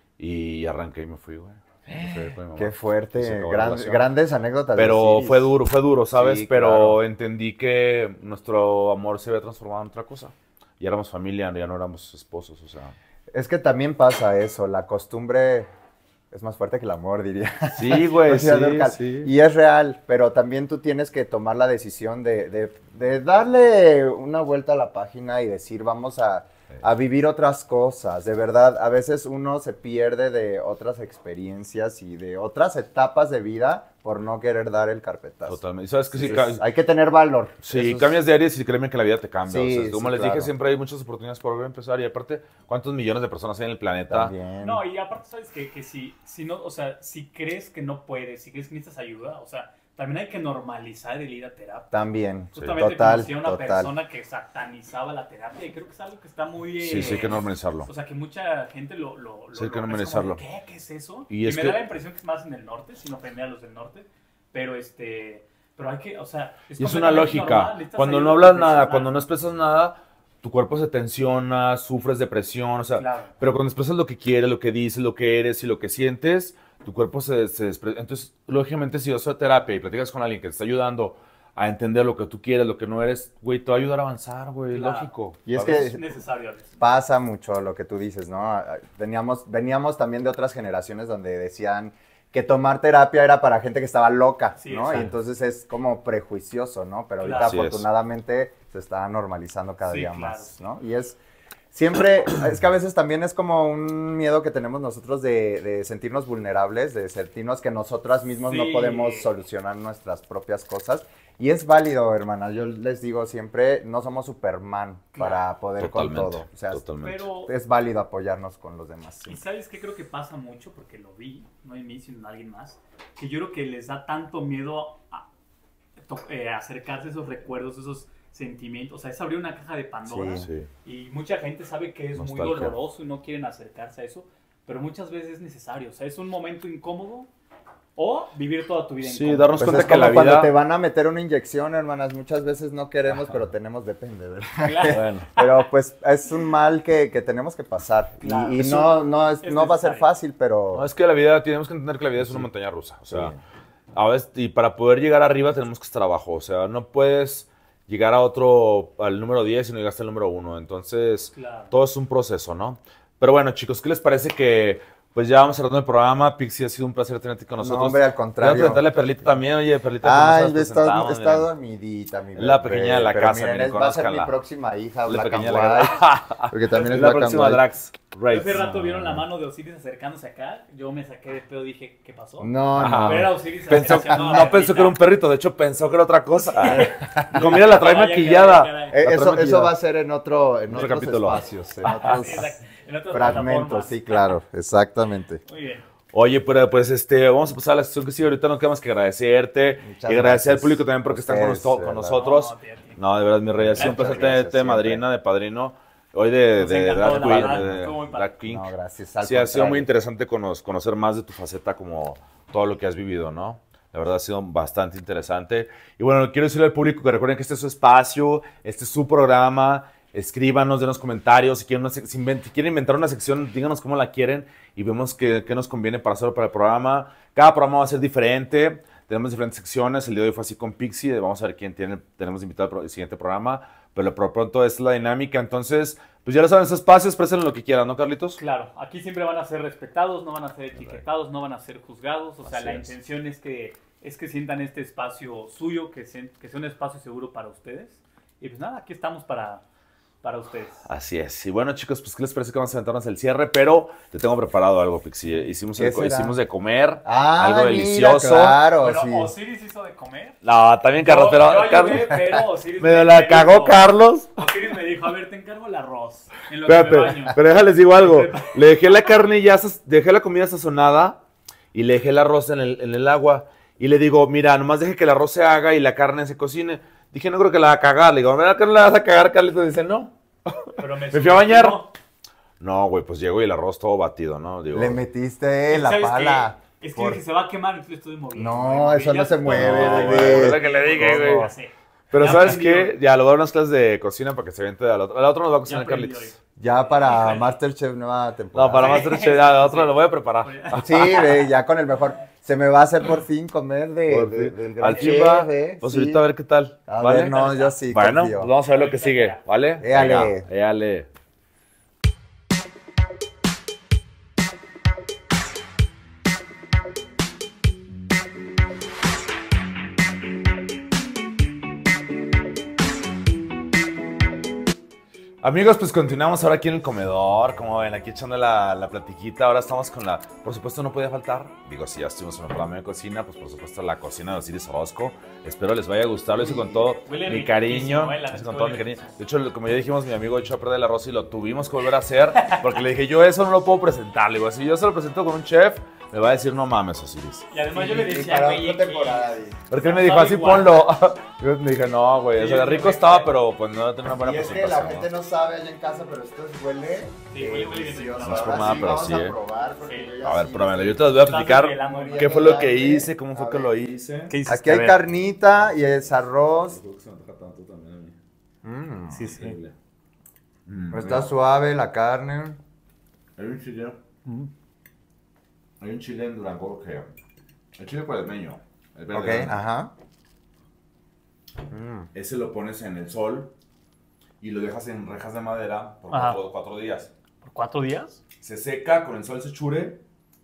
Y arranqué y me fui, güey. Me fui con mi mamá.
Qué
Y se
fuerte.
acabó la relación.
Grandes anécdotas. de
Pero
Osiris.
fue duro, ¿sabes?
Sí,
Pero
claro.
entendí que nuestro amor se había transformado en otra cosa. Ya éramos familia, ya no éramos esposos, o sea.
Es que también pasa eso, la costumbre es más fuerte que el amor, diría.
Sí, güey,
Pues, señor
sí,
Durcal.
sí.
Y es real, pero también tú tienes que tomar la decisión de darle una vuelta a la página y decir, vamos a vivir otras cosas. De verdad, a veces uno se pierde de otras experiencias y de otras etapas de vida por no querer dar el carpetazo.
Totalmente. Y sabes que sí,
Hay que tener valor.
sí,
Eso es-
cambias de áreas y créeme que la vida te cambia.
Sí,
o sea, como
sí,
les
claro.
dije, siempre hay muchas oportunidades por volver a empezar. Y aparte, ¿cuántos millones de personas hay en el planeta?
También.
No, y aparte, ¿sabes que si no, o sea, si crees que no puedes, si crees que necesitas ayuda, o sea, también hay que normalizar el ir a terapia.
También.
Justamente
Total,
conocí a una
total.
persona que satanizaba la terapia y creo que es algo que está muy...
Sí, sí, hay que normalizarlo.
O sea, que mucha gente lo
Sí, hay que
es como,
normalizarlo.
¿Qué es eso?
Y
Y,
es
me
que-
da la impresión que es más en el norte, sin ofender a los del norte, pero pero hay que, o sea...
Y es una
completamente
lógica.
normal, necesitas
Cuando no
ayuda
hablas nada,
profesional.
cuando no expresas nada, tu cuerpo se tensiona, sufres depresión, o sea,
Claro.
pero cuando expresas lo que quieres, lo que dices, lo que eres y lo que sientes, tu cuerpo se expresa. Entonces, lógicamente, si vas a terapia y platicas con alguien que te está ayudando a entender lo que tú quieres, lo que no eres, güey, te va a ayudar a avanzar, güey,
Claro.
lógico.
Y es
¿sabes?
que
Es necesario, Alex.
pasa mucho lo que tú dices, ¿no? Veníamos también de otras generaciones donde decían que tomar terapia era para gente que estaba loca,
Sí,
¿no?
exacto.
Y entonces es como prejuicioso, ¿no? Pero ahorita
Claro.
Así es.
afortunadamente se está normalizando cada
Sí,
día
claro.
más, ¿no? Y es siempre, es que a veces también es como un miedo que tenemos nosotros de sentirnos vulnerables, de sentirnos que nosotras mismos no
Sí.
podemos solucionar nuestras propias cosas. Y es válido, hermanas. Yo les digo siempre, no somos Superman para poder
Totalmente,
con todo. O sea,
totalmente.
Pero...
es válido apoyarnos con los demás.
Y
sí.
sabes qué creo que pasa mucho, porque lo vi, no en mí, sino en alguien más, que yo creo que les da tanto miedo a acercarse a esos recuerdos, esos sentimientos. O sea, es abrir una caja de Pandora.
Sí.
Y mucha gente sabe que es muy
Nostalgia.
doloroso y no quieren acercarse a eso, pero muchas veces es necesario. O sea, es un momento incómodo o vivir toda tu vida
Sí,
incómodo.
darnos
Pues
cuenta
es
que
como
la
cuando
vida...
te van a meter una inyección, hermanas. Muchas veces no queremos, pero tenemos, depende, ¿verdad?
Claro.
Bueno,
Pero pues es un mal que tenemos que pasar.
Claro.
Y
Eso
no va a ser
necesario.
fácil, pero...
no, es que la vida, tenemos que entender que la vida es una montaña rusa. O sea, a veces, y para poder llegar arriba tenemos que estar abajo. O sea, no puedes llegar al número 10 y no llegaste al número 1. Entonces,
Claro.
todo es un proceso, ¿no? Pero bueno, chicos, ¿qué les parece que pues ya vamos cerrando el programa? Pixie, ha sido un placer tenerte con nosotros.
No, hombre, al
Voy a
contrario.
presentarle a Perlita también. Oye, Perlita, ¿cómo
Ay,
nos
está
presentamos?
está
Miren.
dormidita, mi
La
bebé.
pequeña de la
Pero
casa,
miren,
miren,
va a ser mi
conózcanla.
próxima hija,
La
Black and
pequeña
White.
la
Porque también es
la
Black and
próxima
White.
Drax Race.
Hace rato vieron la mano de Osiris acercándose acá. Yo me saqué de pedo, dije, ¿qué pasó?
No,
Ajá.
no.
Ver a Osiris
Pensó,
acercándose a
no
la
pensó que era un
perrita.
perrito, de hecho pensó que era otra cosa. Dijo, mira, la trae
Caray,
maquillada.
caray.
La trae
Eso
maquillada.
va a ser en otros
capítulo.
espacios, en otros
Sí, exacto. En otras
fragmentos,
plataformas.
sí, claro, exactamente.
Muy bien.
Oye, pero pues vamos a pasar a la sesión que sigue. Ahorita no queda más que agradecerte.
Muchas
Y agradecer al
gracias.
público también porque están con,
Ustedes,
con
de verdad.
nosotros.
No, tía.
No, de verdad, mi rey, ha sido un
Muchas
placer tenerte
gracias,
de
siempre.
madrina, de padrino. Hoy de
Nos encantó,
Drag
la
Queen,
verdad,
de
estuvo muy padre.
Drag King.
No, gracias. Al
Sí, ha sido muy
contrario.
interesante conocer más de tu faceta, como todo lo que has vivido, ¿no? La verdad ha sido bastante interesante. Y bueno, quiero decirle al público que recuerden que este es su espacio, este es su programa. Escríbanos, denos comentarios. Si quieren, si quieren inventar una sección, díganos cómo la quieren y vemos qué nos conviene para hacerlo para el programa. Cada programa va a ser diferente. Tenemos diferentes secciones. El día de hoy fue así con Pixie. Vamos a ver quién tenemos invitado al siguiente programa. Pero por pronto esta es la dinámica. Entonces, pues ya lo saben, esos espacios, expresen lo que quieran, ¿no, Carlitos?
Claro, aquí siempre van a ser respetados, no van a ser etiquetados, no van a ser juzgados. O sea,
Así
la
es.
intención es que sientan este espacio suyo, que sea un espacio seguro para ustedes. Y pues nada, aquí estamos para ustedes.
Así es. Y bueno, chicos, pues ¿qué les parece que vamos a aventarnos el cierre? Pero te tengo preparado algo, Pixie. Hicimos
¿Qué será?
de comer,
Ah,
algo
mira,
delicioso.
claro,
Bueno,
sí.
Osiris hizo de comer.
No, también Carlos, pero
Yo
Carlos,
ayudé, pero Osiris
me la cagó
dijo-
Carlos.
Osiris me dijo, a ver, te encargo el arroz. En lo que me
Espérate,
baño.
pero déjales digo algo. Le dejé la carne ya, dejé la comida sazonada y le dejé el arroz en el agua. Y le digo, mira, nomás deje que el arroz se haga y la carne se cocine. Dije, no creo que la va a cagar. Le digo, mira, ¿qué no la vas a cagar, Carlitos? Dice, no.
Pero
Me fui a bañar.
subestimó.
No, güey, pues llego y el arroz todo batido, ¿no? Digo,
Le metiste la
¿Sabes
pala.
qué? Es que
Por-
dije, se va a quemar, entonces le estoy moviendo.
No, eso no se mueve,
No,
bebé.
güey, es lo que le dije, güey.
Ya sé.
Pero
Ya
¿sabes
aprendió.
qué? Ya, le voy a dar unas clases de cocina para que se aviente al otro. Al otro nos va a
Ya
cocinar
aprendió,
Carlitos.
Ya para
Híjole.
Masterchef nueva temporada.
No, para Masterchef, ya, al otro lo voy a preparar.
Sí, ve, ya con el mejor. Se me va a hacer por fin comer
Por fin.
del gran
Al fin
chef,
va.
sí.
Pues ahorita a ver qué tal.
A
¿Vale?
ver, no, yo sí
Bueno,
confío.
pues vamos a ver lo que sigue, ¿vale?
Éale.
Venga, éale. Amigos, pues continuamos ahora aquí en el comedor, como ven, aquí echando la platiquita. Ahora estamos con la, por supuesto no podía faltar, digo, si ya estuvimos en un programa de cocina, pues por supuesto la cocina de Osiris Orozco. Espero les vaya a gustar, lo hice con todo
Huele
mi
riquísimo,
cariño.
la
Lo hice
neta
con todo mi
huele
cariño. De hecho, como ya dijimos, mi amigo echó a perder el arroz y lo tuvimos que volver a hacer, porque le dije, yo eso no lo puedo presentar. Le digo, si yo se lo presento con un chef, me va a decir, no mames, Osiris.
Y además yo le
Y
decía,
para
güey,
otra temporada.
Porque él me dijo,
Sabe
así
igual.
ponlo. Yo me dije, no, güey, o
Sí,
sea,
yo
rico
me
estaba,
dije.
pero pues no tenía una buena
Y es que
presentación.
la gente no sabe allá en casa, pero esto huele
Sí, huele
delicioso.
No es
por
Ahora
nada,
sí,
pero
vamos
sí,
a
¿eh?
probar porque
Sí.
yo ya
A ver,
sí-
pruébenlo. Yo te les voy a explicar
Estás
qué fue lo que
aire.
hice, cómo fue
A
que
ver.
lo hice.
¿Qué hiciste?
Aquí hay
A ver.
carnita y es arroz.
Sí, sí.
Está suave la carne.
Hay un chile. Hay un chile en Durango que. El chile cuaresmeño. El
Ok,
verde.
ajá.
Ese lo pones en el sol y lo dejas en rejas de madera por
Ajá.
4 días.
¿Por 4 días?
Se seca, con el sol se chure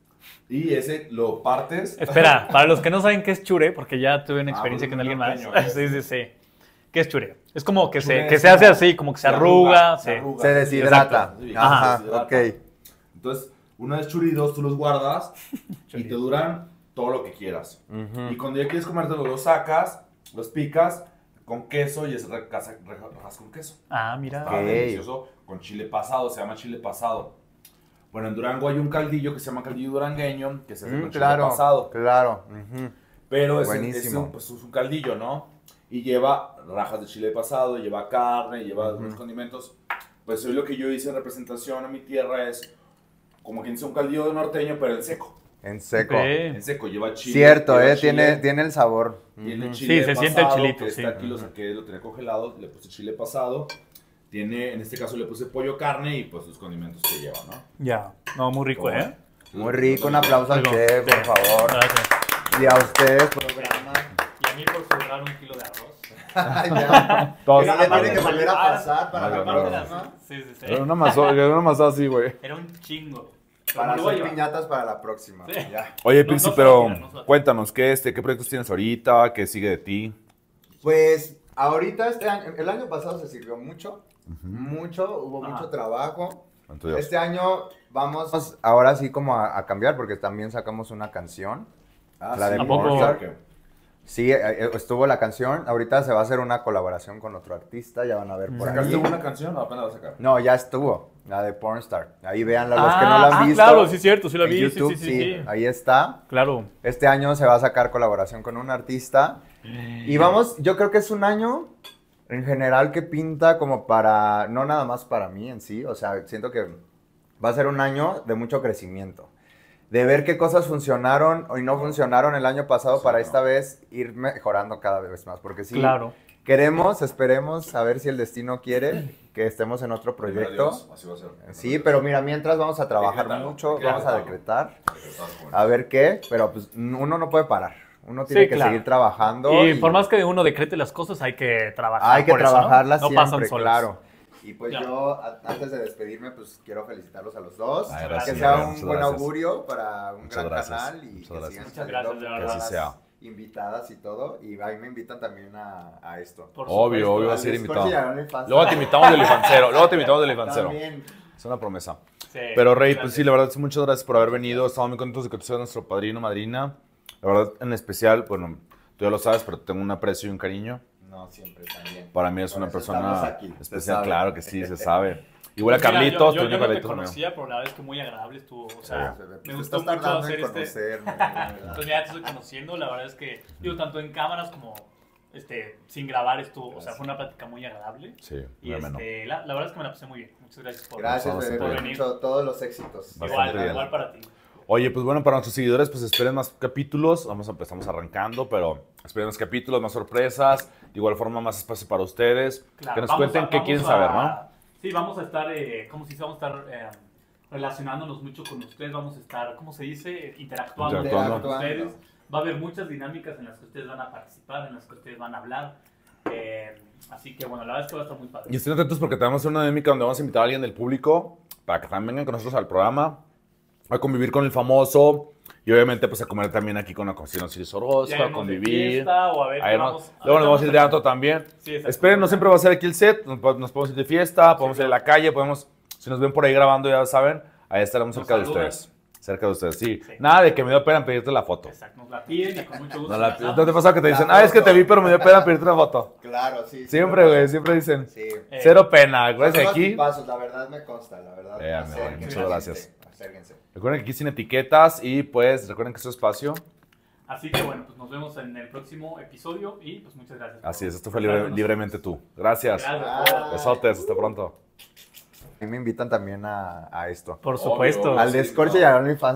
y ese lo partes.
Espera, para los que no saben qué es chure, porque ya tuve una experiencia
pues
con alguien más.
norteño.
Sí, sí, sí. ¿Qué es chure? Es como que
Chure
se
es
hace
como-
así, como que se arruga. Sí.
Se deshidrata.
Exacto, sí,
Ajá,
se deshidrata.
ok.
Entonces, una vez churidos, tú los guardas y te duran todo lo que quieras. Y cuando ya quieres comértelo, los sacas, los picas con queso y es rejas con queso.
Ah, mira.
Está
Ok.
delicioso con chile pasado, se llama chile pasado. Bueno, en Durango hay un caldillo que se llama caldillo durangueño que se hace con chile
Claro,
pasado.
claro. Ujú.
Pero
Buenísimo.
pues, es un caldillo, ¿no? Y lleva rajas de chile pasado, lleva carne, lleva algunos condimentos. Pues hoy lo que yo hice en representación a mi tierra es como quien dice un caldillo norteño, pero en seco.
En seco.
Ok.
En seco, lleva chile.
Cierto,
lleva
tiene el sabor.
Tiene
Ujú.
chile
Sí, se siente el
pasado,
chilito,
que
sí.
está aquí, lo saqué, lo tenía congelado, le puse chile pasado. Tiene, en este caso le puse pollo carne y pues los condimentos que lleva, ¿no?
Ya. No, muy rico,
¿Cómo?
Muy
Entonces,
rico, un aplauso al
Perdón.
chef, por favor.
Gracias.
Y a ustedes, programa.
Y a mí por sobrar 1 kilo de arroz.
Ya.
Todos-
Que no le tiene que volver a pasar para
Vale,
la
vale.
próxima.
Sí, sí, sí.
Era una masada así, güey.
Era un chingo. Pero
Para
me lo voy a
hacer
llevar.
piñatas para la próxima.
Sí.
Ya.
Oye,
No,
Pixie,
no se
pero
va a tirar, no se va a tirar.
cuéntanos, ¿qué proyectos tienes ahorita? ¿Qué sigue de ti?
Pues ahorita este año, el año pasado se sirvió mucho, hubo
Ajá.
mucho trabajo.
Entonces,
Este año vamos ahora sí como a cambiar porque también sacamos una canción. la de
¿A poco?
Pornstar. Sí, estuvo la canción. Ahorita se va a hacer una colaboración con otro artista, ya van a ver por
¿Sacaste
ahí.
una canción o apenas la vas a sacar?
No, ya estuvo, la de Pornstar. Ahí véanla los que no la han visto.
Claro, sí, es cierto, sí la
en
vi.
YouTube,
sí, sí, sí.
ahí está.
Claro.
Este año se va a sacar colaboración con un artista. Y vamos, yo creo que es un año en general que pinta como para, no nada más para mí en sí, o sea, siento que va a ser un año de mucho crecimiento. de ver qué cosas funcionaron y no funcionaron el año pasado para esta vez ir mejorando cada vez más. Porque sí,
Claro.
esperemos, a ver si el destino quiere que estemos en otro proyecto.
Dios, así va a ser.
Sí, pero mira, mientras vamos a trabajar
Decrétalo,
mucho,
decrétalo.
vamos a decretar,
Joven.
a ver qué, pero pues uno no puede parar. Uno tiene
Sí,
que
claro.
seguir trabajando.
Y por más que uno decrete las cosas, hay que trabajar.
hay que
por eso, ¿no?
trabajarlas
No
siempre,
pasan solas.
claro. Y pues
Ya.
yo, antes de despedirme, pues quiero felicitarlos a los dos.
Ay,
gracias,
que sea
Gabriel,
un
muchas
buen
gracias.
augurio para un
Muchas
gran
gracias,
canal y
muchas
que
gracias.
sigan
Muchas
saliendo
gracias, de
Que
verdad.
así sea.
invitadas y todo. Y ahí me invitan también a esto.
Por
Obvio,
supuesto.
obvio, vas a
Al
ir
Discord
invitado.
y a OnlyFans.
Luego te invitamos del Ifancero.
También.
Es una promesa.
Sí,
Pero Rey,
gracias.
pues sí, la verdad, muchas gracias por haber venido. Estamos muy contentos de que tú seas nuestro padrino, madrina. La verdad, en especial, bueno, tú ya lo sabes, pero tengo un aprecio y un cariño.
No, siempre también.
Para mí es
Por
una
eso
persona
estamos aquí, se
especial,
sabe.
claro que sí, se sabe. Igual a
Mira,
Carlitos,
yo
tu
no te
Carlitos también.
conocía, pero la verdad es que muy agradable estuvo. O sea,
Pues
me
te
gustó
estás
mucho
tardando
hacer
en
este.
conocerme, la verdad.
Pues ya te estoy conociendo, la verdad es que, digo, tanto en cámaras como sin grabar estuvo. O sea, fue una plática muy agradable.
Sí,
Y
muy ameno.
la verdad es que me la pasé muy bien. Muchas gracias por
Gracias,
Vamos a
bebé,
por
por
venir.
mucho, todos los éxitos.
Bastante
Igual,
bien.
igual para ti.
Oye, pues bueno, para nuestros seguidores, pues esperen más capítulos. Estamos arrancando, pero esperen más capítulos, más sorpresas. De igual forma, más espacio para ustedes.
Claro,
Que nos
vamos
cuenten qué
vamos
quieren saber, ¿no?
Sí, vamos a estar, ¿cómo se dice? Vamos a estar relacionándonos mucho con ustedes. Vamos a estar, ¿cómo se dice? Interactuando con
Interactuando.
ustedes. Va a haber muchas dinámicas en las que ustedes van a participar, en las que ustedes van a hablar. Así que, bueno, la verdad es que va a estar muy padre.
Y estén atentos porque te vamos a hacer una dinámica donde vamos a invitar a alguien del público para que también vengan con nosotros al programa, a convivir con el famoso y obviamente pues a comer también aquí con la cocina Osiris Orozco,
Ya
a
irnos de
convivir.
fiesta, o a ver
A
qué
irnos-
vamos
luego nos vamos a ir de
a
antro también.
Sí, exacto.
Esperen, no siempre va a ser aquí el set, nos podemos ir de fiesta, podemos ir a la calle, si nos ven por ahí grabando ya saben, ahí estaremos
Nos
cerca de
saludan.
ustedes. Cerca de ustedes, sí.
Sí.
Nada de que me dio pena pedirte la foto.
Exacto, nos la piden y con mucho gusto.
No,
la damos.
¿no te pasa que te dicen,
La
es que te
foto.
vi pero me dio pena pedirte una foto?
Claro, sí.
Siempre, güey, siempre dicen,
Sí.
cero pena,
Son
gracias
unos
aquí.
tipazos, la verdad me consta, la verdad.
mi amor,
Acérquense,
muchas gracias.
Acérquense.
Recuerden que aquí sin etiquetas y pues recuerden que es su espacio.
Así que, bueno, pues nos vemos en el próximo episodio y pues muchas gracias.
Así es, esto fue
por estar con nosotros.
libremente tú. Gracias.
Gracias.
Besotes, hasta pronto.
A mí me invitan también a esto.
Por supuesto.
Al Descorche y a OnlyFans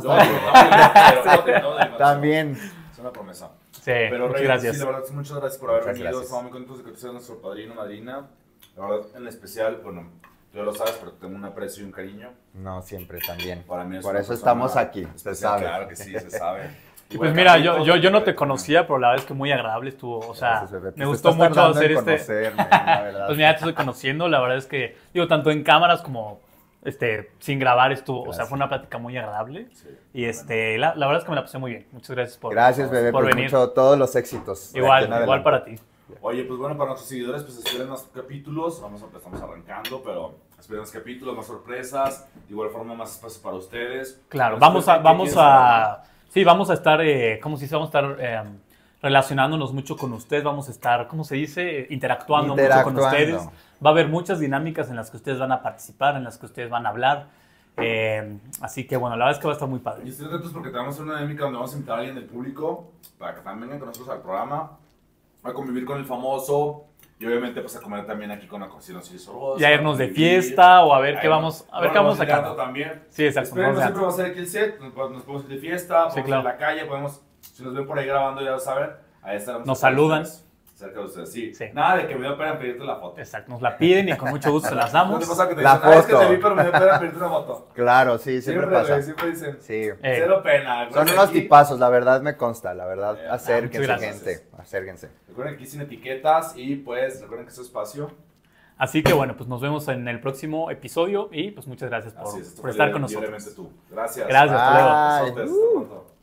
también.
Es una promesa.
Sí,
Pero
muchas
Rey,
gracias.
sí, la verdad, muchas gracias por haber
Muchas
venido.
gracias.
Estamos muy contentos de que tú seas nuestro padrino, madrina. La verdad, en especial, bueno, tú ya lo sabes, pero tengo un aprecio y un cariño.
No, siempre también.
Para mí es
Por
una
eso
persona
estamos aquí, se
especial,
sabe.
claro que sí, se sabe.
Y pues mira, yo no te conocía, pero la verdad es que muy agradable estuvo. O sea,
Gracias, bebé.
me
Te
gustó
estás
mucho
tardando
hacer
en
este.
conocerme, la verdad.
Pues mira, te estoy conociendo. La verdad es que, digo, tanto en cámaras como sin grabar estuvo. O sea,
Gracias.
fue una plática muy agradable.
Sí,
Y la verdad es que me la pasé muy bien. Muchas gracias
Gracias, bebé,
por
por
venir.
mucho, todos los éxitos. de aquí
Igual,
en adelante.
igual para ti.
Oye, pues bueno, para nuestros seguidores, pues esperen más capítulos. Estamos arrancando, pero esperen más capítulos, más sorpresas. De igual forma, más espacio para ustedes.
Claro,
Nos
vamos a,
cuenten qué
vamos
quieren saber,
a, sí, vamos a estar, ¿cómo se dice? Vamos a estar relacionándonos mucho con ustedes, vamos a estar, ¿cómo se dice? Interactuando mucho con
Interactuando.
ustedes. Va a haber muchas dinámicas en las que ustedes van a participar, en las que ustedes van a hablar. Así que, bueno, la verdad es que va a estar muy
Y
padre.
estén atentos porque te vamos a hacer una dinámica donde vamos a invitar a alguien del público para que también vengan con nosotros al programa, a convivir con el famoso y obviamente pues a comer también aquí con la cocina Osiris Orozco.
Ya irnos de
convivir.
fiesta o a ver qué
Ahí
vamos a
ir
sacar.
teatro también.
Sí, exacto.
Esperen, no
vamos a-
siempre va a ser aquí el set, nos podemos ir de fiesta, podemos
claro.
ir a la calle, si nos ven por ahí grabando ya lo saben, ahí estaremos.
Nos
cerca de
saludan.
ustedes, cerca de ustedes, sí.
Sí.
Nada de que me dio pena pedirte la foto.
Exacto, nos la piden y con mucho gusto se las
¿No
damos.
te pasa que te
La
dicen, es que
foto.
te vi pero me dio pena pedirte una foto?
Claro, sí, siempre
Siempre,
pasa.
güey, siempre dicen,
Sí.
cero pena.
Son
Aquí-
unos tipazos, la verdad me consta, la verdad.
muchas
Acérquense,
gracias.
gente. Acérquense.
Recuerden que aquí sin etiquetas y pues recuerden que es su espacio.
Así que, bueno, pues nos vemos en el próximo episodio y pues muchas gracias
Así es, esto
por
fue
estar con nosotros.
libremente tú. Gracias.
Gracias, hasta luego.
Bye.
Besotes, hasta pronto.